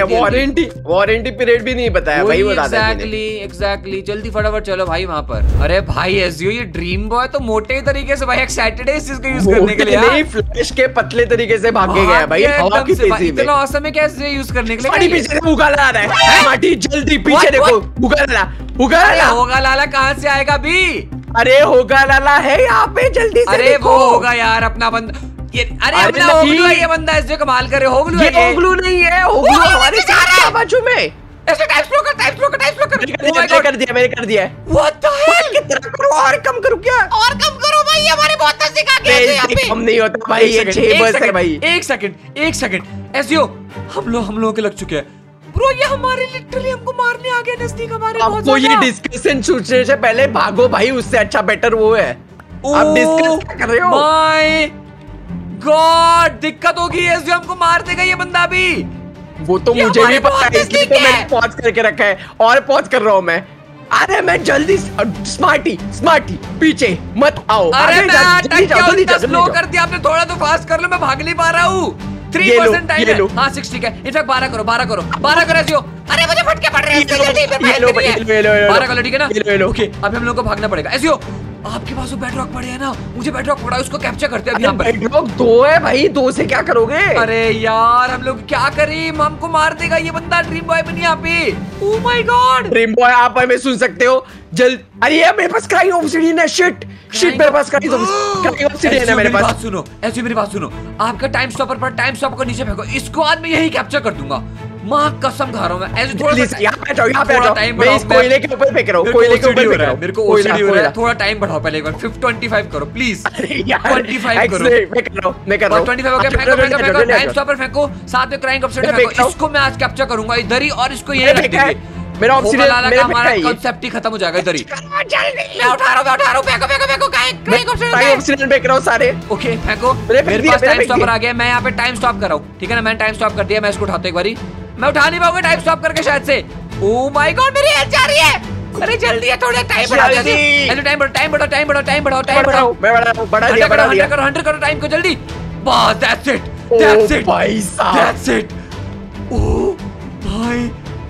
S4: वारंटी पीरियड भी नहीं बताया भाई वो दादा जी ने।
S1: एग्जैक्टली, जल्दी फटाफट चलो भाई वहां पर। अरे भाई एसईओ ये ड्रीम बॉय तो मोटे तरीके से भाई एक्साइटेड है इस चीज को यूज करने के लिए।
S4: नहीं, फ्लैश के पतले तरीके से भागे गया भाई, हवा की तेजी में।
S1: इतना औसम है कैसे यूज करने के
S4: स्मार्टी
S1: लिए।
S4: पीछे से उगाला आ रहा है। स्मार्टी जल्दी पीछे
S1: What?
S4: देखो, उगाला
S1: अरे
S4: उगाला।
S1: होगा लाला, कहाँ से आएगा अभी?
S4: अरे होगा लाला है यहाँ पे, जल्दी से
S1: अरे
S4: देखो।
S1: वो होगा यार अपना बंदा। ये अरे
S4: अरे
S1: अपना
S4: नहीं।
S1: होगलू है ये बंदा, ऐसे कमाल करे। होगलू
S4: ये
S1: है
S4: ओगलू नहीं है, ओगलू हमारे साथ है बाजू में।
S1: ऐसे टाइप स्लो कर, टाइप स्लो कर, टाइप स्लो कर। Oh my
S4: मैंने
S1: God!
S4: कर दिया, मैंने कर दिया है।
S1: What the hell?
S4: कितना करो और कम करो क्या?
S1: और कम करो भाई, हमारे बहुत नजदीक आ गए यहाँ पे।
S4: कम नहीं होता भाई, ये 6 बस है भाई।
S1: एक सेकंड एसईओ, हम लोगों के लग चुके हैं ब्रो। ये हमारे लिटरली हमको मारने आ गए नजदीक हमारे बहुत
S4: आपको ये
S1: ज्यादा।
S4: डिस्कशन सोचने से पहले भागो भाई, उससे अच्छा बेटर वो है। आप डिस्कस क्या कर रहे हो?
S1: माय गॉड, दिक्कत होगी एसईओ, हमको मार देगा ये बंदा अभी।
S4: वो तो
S1: ये
S4: मुझे
S1: हमारे
S4: भी पता
S1: बहुत
S4: है, इसलिए तो
S1: नजदीक है।
S4: मैंने पॉज करके रखा है और पॉज कर रहा हूँ मैं। अरे मैं जल्दी स्मार्टी पीछे मत आओ।
S1: अरे
S4: आगे
S1: मैं
S4: जा,
S1: अटक
S4: जल्दी
S1: गया,
S4: जाओ, जल्दी
S1: इतना
S4: जाओ,
S1: स्लो
S4: जल्दी जाओ।
S1: कर दिया आपने, थोड़ा तो फास्ट कर लो, मैं भाग नहीं पा रहा हूँ। 3% टाइम
S4: ये
S1: है।
S4: लो।
S1: हाँ 6 ठीक है, इनफैक्ट 12 करो एसईओ। अरे मुझे फटके पड़ रहे हैं
S4: ये लो,
S1: जल्दी, मैं
S4: ये लो,
S1: भाग नहीं है।
S4: ये लो, ये लो।
S1: 12 करो, ठीक है ना?
S4: ये लो।
S1: ओके, अब हम लोग को भागना पड़ेगा। एसईओ आपके पास वो बेडरॉक पड़े हैं ना, मुझे बेडरॉक पड़ा है, उसको कैप्चर करते हैं अभी यहाँ पर।
S4: बेडरॉक 2 है भाई, 2 से क्या करोगे?
S1: अरे यार हम लोग क्या करें, हमको मार देगा ये बंदा, ड्रीम बॉय बनी यहाँ पे। Oh my god,
S4: dream boy आप हमें सुन सकते हो जल्द। अरे यार मेरे पास क्राइंग ऑब्सिडियन है, शिट मेरे पास क्राइंग ऑब्सिडियन है मेरे पास।
S1: बात सुनो ऐसी, मेरी बात सुनो, आपका टाइम स्टॉपर पर टाइम स्टॉपर को नीचे फेंको, इसको आज मैं यही कैप्चर कर दूंगा, मां कसम खा रहा हूं मैं। ऐसे थोड़ा
S4: प्लीज यहाँ पे जाओ, यहाँ पे
S1: थोड़ा
S4: जाओ।
S1: टाइम
S4: मैं इस कोयले के ऊपर फेंक रहा हूँ, कोयले के ऊपर फेंक रहा हूँ।
S1: मेरे को ओसीडी हो रहा है, थोड़ा टाइम बढ़ाओ पहले एक बार। 25 करो प्लीज, 25 करो।
S4: मैं कर रहा हूँ।
S1: 25 हो गया, फेंको, टाइम स्टॉपर फेंको, साथ में क्राइंग ऑब्सिडियन
S4: मैं फेंक
S1: फेंको,
S4: रहा हूँ।
S1: इसको मैं आज कैप्चर करूंगा इधर ही, और इसको यही
S4: मैंने
S1: रख
S4: फेंका है।
S1: देंगे।
S4: मेरा ऑब्सिडियन
S1: होगा लाला
S4: मेरे
S1: का हमारा
S4: फेंका है।
S1: कांसेप्ट ही खत्म हो जाएगा इधर ही।
S4: जल्दी
S1: मैं उठा रहा हूं, फेंको क्राइंग
S4: क्राइंग ऑब्सिडियन फेंक रहा हूं सारे।
S1: ओके फेंको।
S4: मैंने फेंक
S1: मेरे
S4: दिया,
S1: पास
S4: मैंने
S1: टाइम
S4: फेंक
S1: स्टॉपर
S4: दिया।
S1: आ गया, मैं यहाँ पे टाइम स्टॉप कर रहा हूँ, ठीक है ना? मैंने टाइम स्टॉप कर दिया, मैं इसको उठाता हूं एक बारी। मैं उठा नहीं पाऊंगा टाइम स्टॉप करके शायद से। ओह माय गॉड, मेरी हेल्थ जा रही है। अरे जल्दी है, थोड़ा टाइम बढ़ाओ
S4: जल्दी।
S1: जल्दी, टाइम
S4: मैं बढ़ा दिया, बढ़ा दिया।
S1: 100 करो टाइम को जल्दी। बस that's it,
S4: oh
S1: that's it,
S4: भाई साहब।
S1: That's it. ओह भाई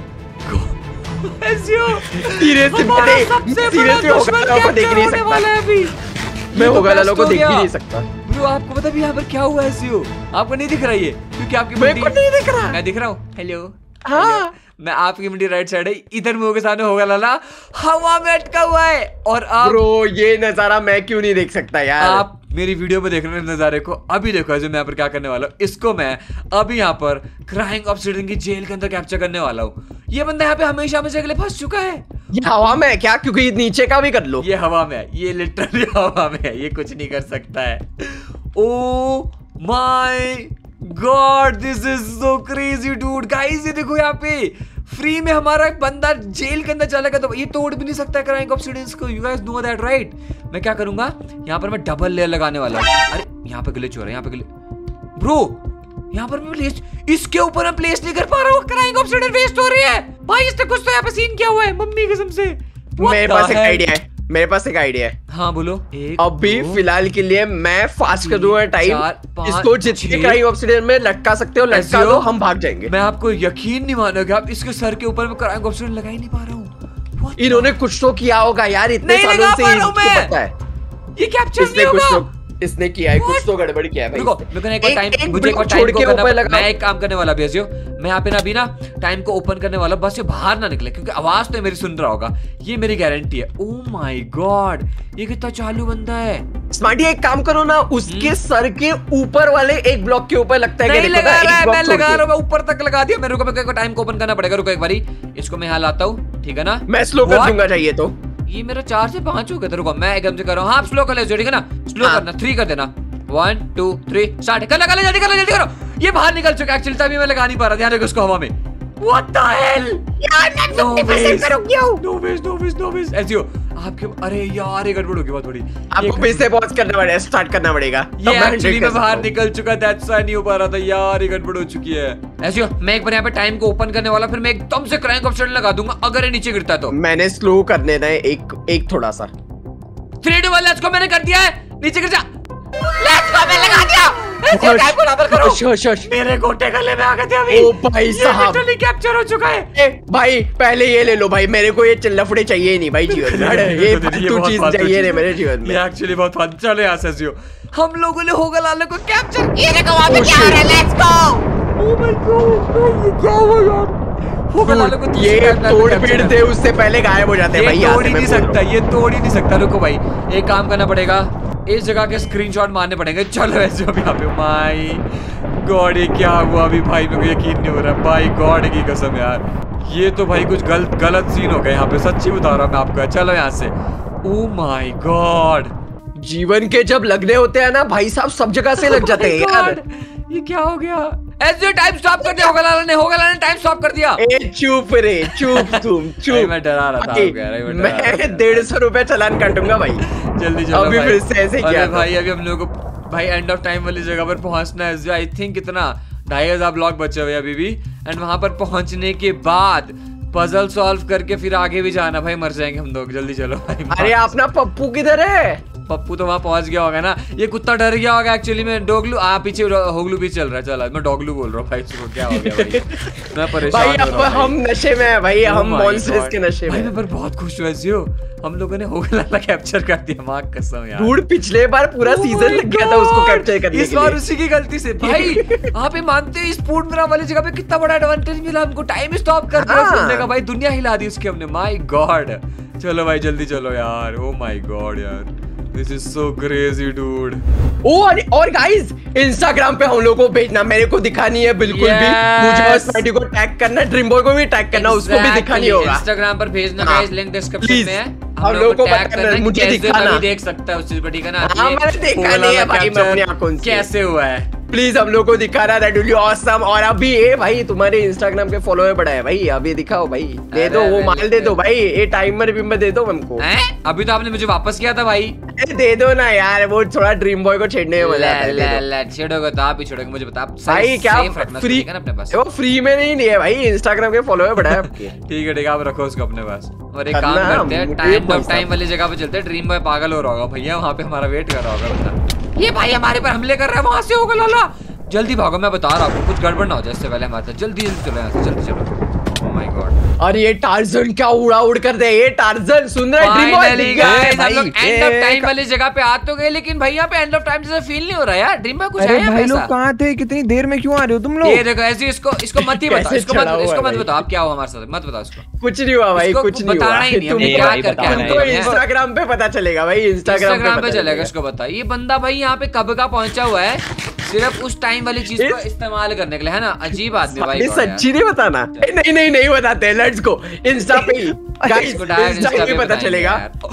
S1: एसईओ,
S4: धीरे से
S1: हमारा
S4: बढ़े,
S1: सबसे
S4: धीरे
S1: बड़ा
S4: से होगा
S1: दुश्मन
S4: लाला को देख नहीं
S1: कैप्चर होने वाला है
S4: सकता।
S1: अभी।
S4: मैं
S1: ये तो
S4: होगा लाला
S1: best
S4: को
S1: हो
S4: देख भी
S1: गया।
S4: नहीं सकता।
S1: ब्रो आपको पता भी यहाँ पर क्या हुआ है एसईओ? आपको नहीं दिख रहा ये, क्योंकि आपकी
S4: मेरे को
S1: मुंडी-
S4: नहीं दिख रहा।
S1: मैं दिख रहा हूँ। हेलो
S4: हाँ।
S1: मैं आपकी मुंडी राइट साइड है, इधर मुंह के सामने होगा लाला हवा में अटका हुआ है, और आप
S4: ब्रो ये नजारा मैं क्यों नहीं देख सकता यार?
S1: आप मेरी वीडियो में देख रहे हैं नजारे को। अभी देखो जो मैं यहाँ पर क्या करने वाला हूँ, इसको मैं अभी यहाँ पर क्राइंग ऑब्सिडियन की जेल के अंदर कैप्चर करने वाला हूँ। ये बंदा यहाँ पे हमेशा हमेशा के लिए फंस चुका है।
S4: ये हवा में है क्या? क्योंकि नीचे का भी कर लो।
S1: ये हवा में है, ये लिटरली हवा में है, ये कुछ नहीं कर सकता है। Oh my god, this is so crazy dude. Guys ये देखो यहाँ पे फ्री में हमारा एक बंदा जेल के अंदर चला गया, तो ये तोड़ भी नहीं सकता क्राइंग ऑब्सिडियंस को। You guys know that right? मैं क्या करूंगा, यहाँ पर मैं डबल लेयर लगाने वाला हूँ। अरे यहाँ पे ग्लिच हो रहा है, यहाँ पे ब्रो यहाँ पर मैं प्लेस, इसके ऊपर मैं प्लेस नहीं कर पा रहा हूँ, क्राइंग ऑब्सिडियन वेस्ट हो रही है भाई। इसने कुछ तो यहाँ पे सीन किया हुआ है मम्मी कसम से।
S4: मेरे पास एक आइडिया है, मेरे पास एक आइडिया है।
S1: हाँ बोलो।
S4: अभी फिलहाल के लिए मैं फास्ट कर दूंगा टाइम, इसको जितने क्राइंग ऑब्सिडियन में लटका सकते हो लटका दो, हम भाग जाएंगे।
S1: मैं आपको यकीन नहीं मानोगे, आप इसके सर के ऊपर मैं क्राइंग ऑब्सिडियन लगा ही नहीं पा रहा हूँ।
S4: इन्होंने कुछ तो किया होगा यार, इतने सालों से इनको पता है।
S1: ये कैप्चर नहीं होगा।
S4: इसने किया है, कुछ तो गड़बड़ किया है भाई।
S1: देखो मुझे एक बार टाइम को करना, मैं एक काम करने वाला भेजियो, मैं यहाँ पे ना अभी ना टाइम को ओपन करने वाला, बस ये बाहर ना निकले क्योंकि आवाज तो मेरी सुन रहा होगा, ये मेरी गारंटी है। ओह माय गॉड, ये कितना चालू बंदा है।
S4: स्मार्टी एक काम करो ना, उसके सर के ऊपर वाले एक ब्लॉक के ऊपर लगता है
S1: नहीं लगा रहा है, मैं लगा रहा हूँ, ऊपर तक लगा दिया। मेरे को टाइम को ओपन करना पड़ेगा, रुको एक बारी इसको मैं यहाँ लाता हूँ, ठीक है ना।
S4: मैं स्लो कर दूंगा चाहिए तो।
S1: ये मेरा 4 से 5 हो गया था, रुको मैं एकदम से कर रहा हूँ। हाँ स्लो कर ले, ठीक है ना, स्लो करना, 3 कर देना, 1 2 3 स्टार्ट कर ले, जल्दी करो। ये बाहर निकल चुका है एक्चुअली, तभी मैं लगा नहीं पा रहा, ध्यान रखो उसको हवा में। What the hell? यार मैं 50% पे रुक गया हूँ। No ways, ऐसी हो आपके, अरे यार ये गड़बड़ होगी बहुत बड़ी।
S4: आपको फिर से पॉज करना पड़ेगा, स्टार्ट करना पड़ेगा।
S1: ये एक्चुअली मैं बाहर निकल चुका, दैट्स व्हाई नहीं हो पा रहा था यार, ये गड़बड़ हो चुकी है। ऐसी हो मैं एक बार यहाँ पे टाइम को ओपन करने वाला, फिर मैं एकदम से क्राइंग ऑब्सिडियन लगा दूंगा अगर ये नीचे गिरता है तो।
S4: मैंने स्लो करने ना एक थोड़ा सा
S1: 3 2 1 लेट्स गो, मैंने कर दिया है, नीचे गिर जा। लेट्स गो, मैं लगा दिया। ऐसे टाइम को बराबर करो। मेरे गोटे गले में आ गए थे अभी।
S4: ओ भाई साहब,
S1: ये कैप्चर हो चुका है।
S4: ए भाई पहले ये ले लो भाई, मेरे को ये चिल्लफड़े चाहिए ही नहीं भाई जीवन में। ये फालतू चीज चाहिए नहीं मेरे जीवन में।
S1: ये एक्चुअली बहुत फालतू। चलो यहाँ से जियो, हम लोगों ने होगा लाले को कैप्चर किया। देखो वहां पे क्या हो रहा है, let's go. Oh my god, ये क्या हुआ यार। होगा लाले को
S4: ये तोड़ पेड़ थे, उससे पहले गायब हो जाते हैं भाई।
S1: तोड़ ही नहीं सकता, ये तोड़ ही नहीं सकता। रुको भाई एक काम करना पड़ेगा, इस जगह के स्क्रीनशॉट मारने पड़ेंगे। चलो ऐसे अभी यहाँ पे, माय गॉड ये क्या हुआ अभी भाई, मेरे को यकीन नहीं हो रहा भाई, गॉड की कसम यार, ये तो भाई कुछ गलत सीन हो गया यहाँ पे, सच्ची बता रहा हूँ मैं आपको। चलो यहाँ से, ओ माय गॉड,
S4: जीवन के जब लगने होते हैं ना भाई साहब, सब जगह से लग जाते हैं यार।
S1: ये क्या हो गया? ऐसे टाइम स्टॉप कर दिया, होगा लाला ने टाइम स्टॉप कर दिया।
S4: ए चुप रे, चुप तुम चुप।
S1: मैं डरा रहा था,
S4: मैं 150 रुपए चालान काटूंगा भाई।
S1: जल्दी चलो
S4: अभी फिर से ऐसे किया
S1: भाई। अभी हम लोग को भाई एंड ऑफ टाइम वाली जगह पर पहुंचना है। आई थिंक कितना 2500 ब्लॉक बचे हुए अभी भी, एंड वहां पर पहुंचने के बाद पजल सॉल्व करके फिर आगे भी जाना भाई, मर जाएंगे हम लोग। जल्दी चलो भाई।
S4: अरे अपना पप्पू किधर है?
S1: पप्पू तो वहां पहुंच गया होगा ना, ये कुत्ता डर गया होगा एक्चुअली में। डोगलू पीछे होगलू भी चल रहा है। चल मैं डोगलू बोल रहा हूँ भाई, इसको क्या हो गया भाई? मैं परेशान
S4: भाई अब हम नशे में है भाई, हम मॉन्स्टर्स के नशे में।
S1: मैं पर बहुत खुश हुआ जियो, हम लोगों ने होगलाला कैप्चर कर दिया, मां कसम यार।
S4: डूड पिछले बार पूरा सीजन लग गया था उसको कैप्चर करने के लिए,
S1: इस बार उसी की गलती से भाई। आप ये मानते हो इस स्पून मेरा वाली जगह पे कितना बड़ा एडवांटेज मिला हमको, टाइम स्टॉप कर दिया सुनने का भाई, दुनिया हिला दी उसकी हमने। माय गॉड चलो भाई जल्दी चलो यार। ओ माय गॉड यार, this is so crazy dude.
S4: और गाइस इंस्टाग्राम पे हम लोगों को भेजना, मेरे को दिखानी है बिल्कुल भी। मुझे और स्मार्टी को टैग करना, ड्रीम बॉय को भी टैग करना, उसको भी दिखानी होगा।
S1: इंस्टाग्राम पर भेजना गाइस, लिंक डिस्क्रिप्शन में है।
S4: हम लोगों को टैग करना, मुझे दिखाना,
S1: देख सकता है उस चीज को, ठीक है ना।
S4: मैंने देखा नहीं है भाई, मैं अपनी आंखों से
S1: कैसे हुआ है
S4: प्लीज हम लोग को दिखाना, दैट विल बी ऑसम। और अभी ये भाई तुम्हारे इंस्टाग्राम के फॉलोअर बढ़ा है भाई, अभी दिखाओ भाई, दे दो वो माल, दे दो भाई, ये टाइमर विमर दे दो हमको।
S1: अभी तो आपने मुझे वापस किया था भाई,
S4: दे दो ना यार, वो थोड़ा ड्रीम बॉय को छेड़ने में मजा आता है।
S1: छेड़ोगे तो आप ही छोड़ोगे, मुझे बता
S4: भाई क्या फ्री, वो फ्री में नहीं लिया भाई, इंस्टाग्राम के फॉलोअर बढ़ा है आपके।
S1: ठीक है ठीक है, आप रखो उसको अपने पास। और एक काम करते हैं, टाइम वाली जगह पे चलते हैं। ड्रीम बॉय पागल हो रहा होगा भैया, वहाँ पे हमारा वेट कर रहा होगा बंदा। ये भाई हमारे पर हमले कर रहा है, वहां से होगा लाला। जल्दी भागो, मैं बता रहा हूँ कुछ गड़बड़ ना हो जाए इससे पहले हमारे साथ। जल्दी जल्दी चलो यहाँ से, जल्दी चलो। Oh my God.
S4: और ये टार्जन क्या उड़ा उड़ कर दे, ये टार्जन सुन रहे हैं?
S1: हम लोग एंड ऑफ टाइम वाली जगह पे आ तो गए, लेकिन भाई यहाँ पे एंड ऑफ टाइम जैसा फील नहीं हो रहा यार। ड्रीम बॉय कुछ है
S3: भाई, लोग कहाँ थे, कितनी देर में क्यों आ रहे हो तुम लोग?
S1: ये देखो ऐसे, इसको मत ही बताओ, इसको मत बताओ आप क्या हुआ हमारे साथ, मत बताओ इसको।
S4: कुछ नहीं हुआ भाई, कुछ नहीं
S1: बताना ही नहीं, हमने क्या करके आना है।
S4: तुमको इंस्टाग्राम पे पता चलेगा भाई, इंस्टाग्राम पे
S1: चलेगा। इसको बता, ये बंदा भाई यहाँ पे कब का पहुंचा हुआ है, सिर्फ उस टाइम वाली चीज को इस्तेमाल करने के लिए, है ना। अजीब आदमी भाई।
S4: सच्ची नहीं बताना? नहीं बताते, लेट्स गो इंस्टा पे गाइस, इंस्टा पे पता चलेगा।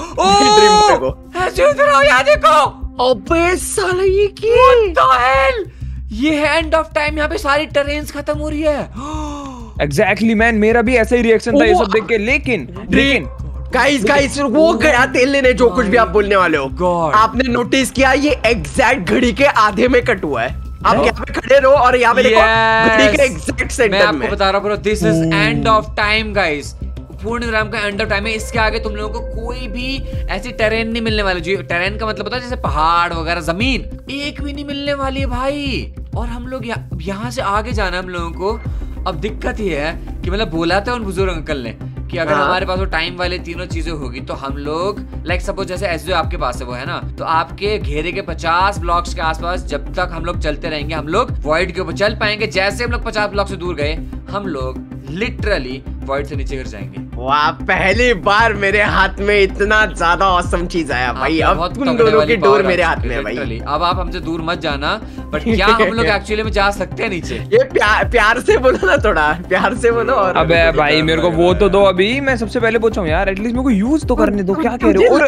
S1: ऐसे उधर आओ, यहाँ देखो।
S4: अबे साला ये क्या?
S1: What the hell? ये है एंड ऑफ टाइम, यहाँ पे सारी टरेन्स खत्म हो रही है।
S3: एग्जैक्टली मैन, मेरा भी ऐसा ही रिएक्शन था ये सब देख के। लेकिन
S4: गाइस वो गया तेल लेने, जो कुछ भी आप बोलने वाले हो। आपने नोटिस किया ये एग्जैक्ट घड़ी के आधे में कट हुआ है। आप यहाँ पे खड़े रहो और यहाँ पे देखो घड़ी के एग्जैक्ट
S1: मैं
S4: सेंटर
S1: आपको
S4: में।
S1: बता रहा हूँ this is end of time guys. पूर्ण विराम का एंड ऑफ टाइम है। इसके आगे तुम लोगों को कोई भी ऐसी टेरेन नहीं मिलने वाली। जो टेरेन का मतलब होता है जैसे पहाड़ वगैरह, जमीन एक भी नहीं मिलने वाली है भाई। और हम लोग यहाँ से आगे जाना है हम लोगों को। अब दिक्कत ये है कि मतलब बोला था उन बुजुर्ग अंकल ने कि अगर हमारे पास वो टाइम वाले तीनों चीजें होगी तो हम लोग लाइक सपोज जैसे ऐसे जो आपके पास है वो है ना, तो आपके घेरे के 50 ब्लॉक्स के आसपास जब तक हम लोग चलते रहेंगे हम लोग वॉइड के ऊपर चल पाएंगे। जैसे हम लोग 50 ब्लॉक से दूर गए हम लोग लिटरली वॉइड से नीचे गिर जाएंगे।
S4: वाह, पहली बार मेरे हाथ में इतना ज्यादा औसम चीज आया भाई। अब तुम दोनों की डोर मेरे हाथ में है भाई।
S1: अब आप हमसे दूर मत जाना। बट क्या हम लोग एक्चुअली में जा सकते हैं नीचे?
S4: ये प्यार से बोलो ना, थोड़ा प्यार से बोलो। और
S3: अबे भाई मेरे को वो तो दो, अभी मैं सबसे पहले पूछा हूँ यार, एटलीस्ट मेरे को यूज तो करने दो। क्या कह रहे हो?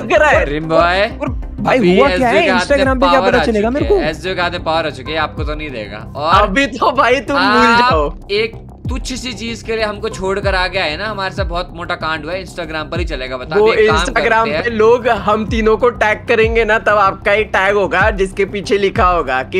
S1: और
S3: भाई हुआ क्या है? इंस्टाग्राम पे क्या पता चलेगा मेरे को?
S1: एसजीओ के हाथ में पावर आ चुके हैं, आपको तो नहीं देगा। और
S4: अभी तो भाई तुम भूल जाओ।
S1: एक तुच्छ सी चीज के लिए हमको छोड़कर आ गया है ना, हमारे साथ बहुत मोटा कांड हुआ है। इंस्टाग्राम पर ही चलेगा, बता।
S4: वो इंस्टाग्राम पे लोग हम तीनों को टैग करेंगे ना, तब आपका एक टैग होगा जिसके पीछे लिखा होगा कि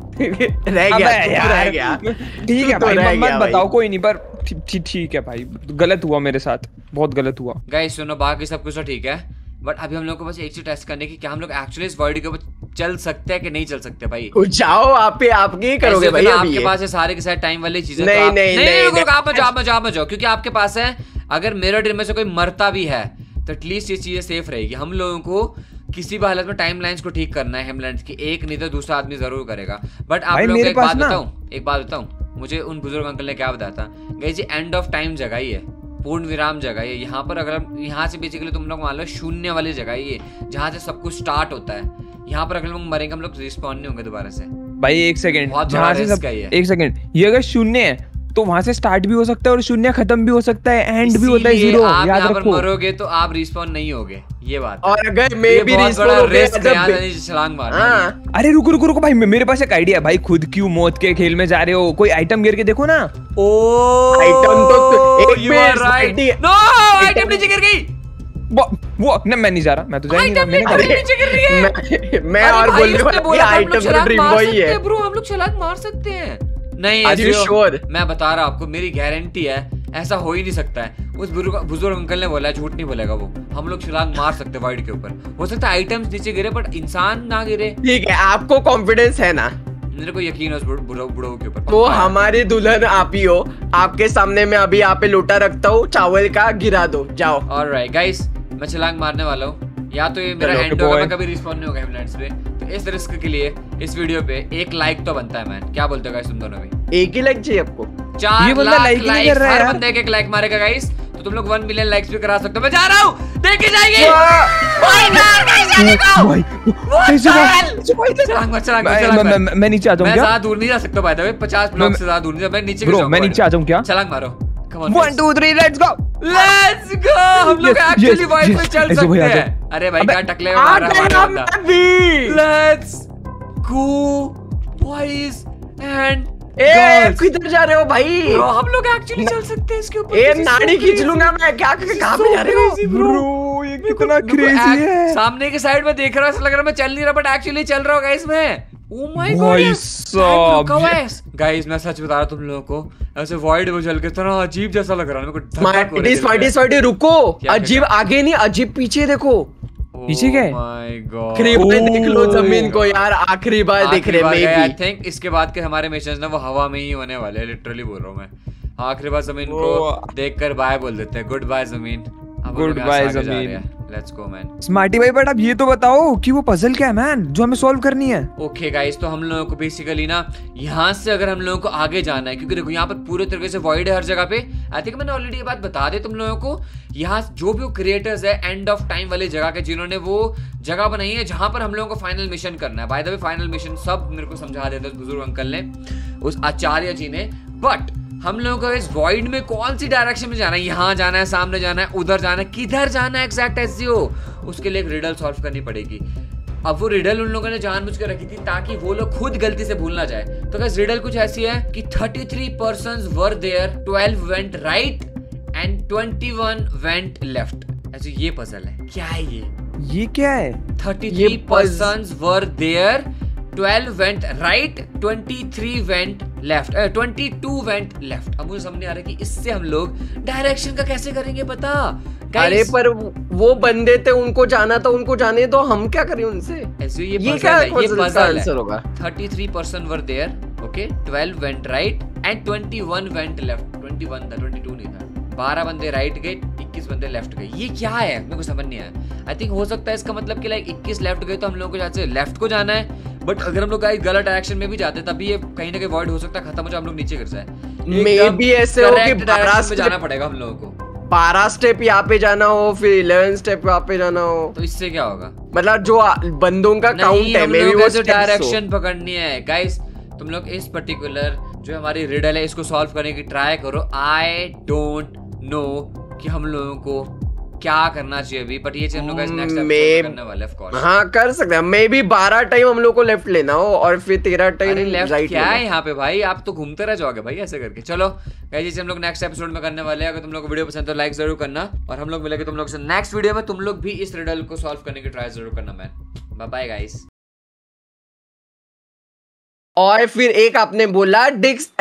S4: रह गया।
S3: ठीक है भाई, मत बताओ, कोई नहीं, पर ठीक है भाई, गलत हुआ मेरे साथ, बहुत गलत हुआ।
S1: गाइस सुनो, बाकी सब कुछ तो ठीक है, बट अभी हम लोग को बस एक चीज टेस्ट करने की, क्या हम लोग एक्चुअली इस वर्ल्ड के ऊपर चल सकते हैं कि नहीं चल सकते भाई?
S4: जाओ, आप ही करोगे भाई।
S1: आपके पास है सारे के सारे टाइम वाली चीजें।
S4: नहीं,
S1: आप मत जाओ, क्योंकि आपके पास है। अगर मिरर ड्रीम में से कोई मरता भी है तो एटलीस्ट ये चीजें सेफ रहेगी। हम लोगों को किसी भी हालत में टाइम लाइन्स को ठीक करना है हेमलैंड्स की, एक नहीं तो दूसरा आदमी जरूर करेगा। बट आप लोगों को एक बात बताऊं, मुझे उन बुजुर्ग अंकल ने क्या बताया था गाइस, ये एंड ऑफ टाइम जगह ही है, पूर्ण विराम जगह है। यहाँ पर अगर यहाँ से बेसिकली तुम लोग मान लो शून्य वाली जगह ये, जहाँ से सब कुछ स्टार्ट होता है। यहाँ पर अगर हम मरेंगे हम लोग रिस्पॉन्ड नहीं होंगे दोबारा से
S3: भाई। एक सेकंड, जहाँ से सब
S1: एक
S3: सेकंड, ये अगर शून्य है तो वहां से स्टार्ट भी हो सकता है और शून्य खत्म भी हो सकता है, एंड भी होता है जीरो।
S1: आप
S3: याद
S1: यहाँ पर
S3: रखो,
S1: मरोगे तो आप रिस्पॉन्ड नहीं होगे, ये बात।
S4: और अगर मैं भी रिस्पॉन्ड हो गया
S1: छलांग मारना।
S3: अरे रुको भाई, मेरे पास एक आइडिया है भाई। खुद क्यों मौत के खेल में जा रहे हो? कोई आइटम गिर के देखो ना।
S4: आइटम तो एक
S1: नो आइटम नीचे गिर गई।
S3: वो नहीं, मैं नहीं जा रहा, मैं तो जा नहीं रहा।
S4: मैं और बोल आइटम तो ड्रीम बॉय है
S1: ब्रो, हम लोग छलांग मार सकते हैं। नहीं
S4: श्योर?
S1: मैं बता रहा हूँ आपको, मेरी गारंटी है, ऐसा हो ही नहीं सकता है। उस बुजुर्ग अंकल ने बोला, झूठ नहीं बोलेगा वो। हम लोग छलांग मार सकते हैं वाइड के ऊपर। हो सकता है आइटम्स नीचे गिरे बट इंसान ना गिरे।
S4: ठीक है, आपको कॉन्फिडेंस है ना?
S1: मेरे को यकीन है उस बुढ़ऊ के ऊपर।
S4: तो हमारी दुल्हन आप ही हो। आपके सामने मैं अभी यहाँ पे लोटा रखता हूँ, चावल का गिरा दो, जाओ।
S1: ऑलराइट गाइस, मैं छलांग मारने वाला हूँ। या तो ये मेरा एंड होगा, मैं कभी रिस्पॉन्ड नहीं होगा हेमलैंड्स पे। तो इस रिस्क के लिए इस वीडियो पे एक लाइक तो बनता है मैन। क्या बोलते हो गाइस तुम दोनों भी?
S4: एक ही लाइक चाहिए आपको?
S1: 4 लाख लाइक हर बंदे एक लाइक मारेगा गाइस, तो तुम लोग 1 मिलियन लाइक्स भी करा सकते हो। मैं जा रहा हूँ, देखे जाएंगे।
S3: मैं नीचे आ जाऊँ क्या?
S1: ज्यादा दूर नहीं जा सकता भाई, 50 ब्लॉक से ज्यादा दूर नहीं। मैं नीचे
S3: मैं नीचे आ जाऊँ क्या?
S1: छलांग मारो।
S3: 1 2 3 लेट्स गो।
S1: हम लोग एक्चुअली वाइड पे चल सकते हैं। अरे भाई क्या टकले मार रहा है। लेट्स गो बॉयज एंड
S4: किधर जा रहे हो भाई?
S1: ब्रो हम लोग एक्चुअली चल सकते हैं इसके ऊपर।
S4: नाड़ी खींच लूंगा मैं। क्या कहाँ पे जा रहे हो
S3: ब्रो? ये कितना क्रेजी है।
S1: सामने के साइड में देख रहा हूँ, ऐसा लग रहा है मैं चल नहीं रहा बट एक्चुअली चल रहा हूँ गाइस मैं। Oh my God, गाइस मैं सच बता रहा तुम लोगों को, ऐसे वॉइड में चल के इतना अजीब जैसा लग रहा है मेरे को।
S4: स्मार्टी रुको, अजीब आगे नहीं, अजीब पीछे देखो।
S3: पीछे क्या है?
S4: आखिरी बार देख लो जमीन को यार, आखिरी बार देख रहे हैं।
S1: आई थिंक इसके बाद के हमारे मिशंस ना वो हवा में ही होने वाले हैं, लिटरली बोल रहा हूँ मैं। आखिरी बार जमीन को देखकर बाय बोल देते हैं, गुड बाय जमीन।
S3: गुड बाय जमीन।
S1: Let's go man.
S3: स्मार्टी भाई, बट अब ये तो बताओ कि वो पजल क्या है मैन जो हमें सॉल्व करनी है?
S1: ओके गाइस, तो हम लोगों को बेसिकली ना यहाँ से अगर हम लोगों को आगे जाना है, क्योंकि देखो यहाँ पर पूरे तरीके से वॉइड है हर जगह पे। आई थिंक मैंने ऑलरेडी ये बात बता दी तुम लोगों को। यहाँ जो भी क्रिएटर्स है एंड ऑफ टाइम वाली जगह के, जिन्होंने वो जगह बनाई है जहां पर हम लोगों को फाइनल मिशन करना है। By the way final mission सब मेरे को समझा देते उस बुजुर्ग अंकल ने, उस आचार्य जी ने। बट हम लोगों को इस वॉइड में कौन सी डायरेक्शन में जाना है, यहाँ जाना है, सामने जाना है, उधर जाना है, किधर जाना है एग्जैक्ट एसजीओ, उसके लिए एक रिडल सॉल्व करनी पड़ेगी। अब वो रिडल उन लोगों ने जानबूझ के रखी थी ताकि वो लोग खुद गलती से भूल ना जाए। तो गाइस रिडल कुछ ऐसी है कि 33 persons were there, 12 went right and 21 went left. ऐसे ये पजल है। क्या है ये
S3: क्या है?
S1: 33 persons were there 12 went right, 23 went left, 22 went left. अब मुझे समझ नहीं आ रहा कि इससे हम लोग डायरेक्शन का कैसे करेंगे पता।
S4: अरे पर वो बंदे थे, उनको जाना था, उनको जाने दो, हम क्या करें उनसे।
S1: ऐसे
S4: ये
S1: पजल
S4: क्या
S1: है, ये पजल
S4: आंसर
S1: है।
S4: होगा?
S1: 33% were there, okay, 12 went right and 21 went left. 21 था, 22 नहीं था। 12 बंदे राइट गए, 21 बंदे लेफ्ट गए। ये क्या है, मेरे को समझ नहीं आया। आई थिंक हो सकता है इसका मतलब कि लाइक 21 लेफ्ट गए तो हम लोगों को यहाँ से लेफ्ट को जाना है, बट अगर हम लोग गलत डायरेक्शन में भी जाते तभी ये कहीं ना कहीं वॉइड हो सकता है, खत्म हो जाए, हम लोग नीचे गिर जाए।
S4: मे बी ऐसे हो कि
S1: 12 में जाना पड़ेगा हम लोगों को।
S4: 12 स्टेप यहाँ पे जाना हो, फिर 11 स्टेप वहाँ पे जाना हो,
S1: तो इससे क्या होगा?
S4: मतलब जो बंदों का काउंट है, मे बी वो
S1: डायरेक्शन पकड़नी है। गाइस तुम लोग इस पर्टिकुलर जो हमारी रिडल है इसको सॉल्व करने की ट्राई करो। आई डोंट नो कि हम लोगों को क्या करना चाहिए अभी, बट ये चीज हम लोग नेक्स्ट एपिसोड करने वाले हैं ऑफ कोर्स।
S4: हाँ कर सकते हैं, मे बी 12 टाइम हम लोग को लेफ्ट लेना हो और फिर 13 टाइम
S1: लेफ्ट
S4: राइट।
S1: क्या है यहाँ पे भाई, आप तो घूमते रह जाओगे भाई ऐसे करके। चलो गाइस हम लोग नेक्स्ट एपिसोड में करने वाले हैं। अगर तुम लोग को वीडियो पसंद तो लाइक जरूर करना, और हम लोग मिलेंगे तुम लोग से नेक्स्ट वीडियो में। तुम लोग भी इस रिडल को सॉल्व करने की ट्राई जरूर करना मैन। Bye bye guys.
S4: और फिर एक आपने बोला डिक्स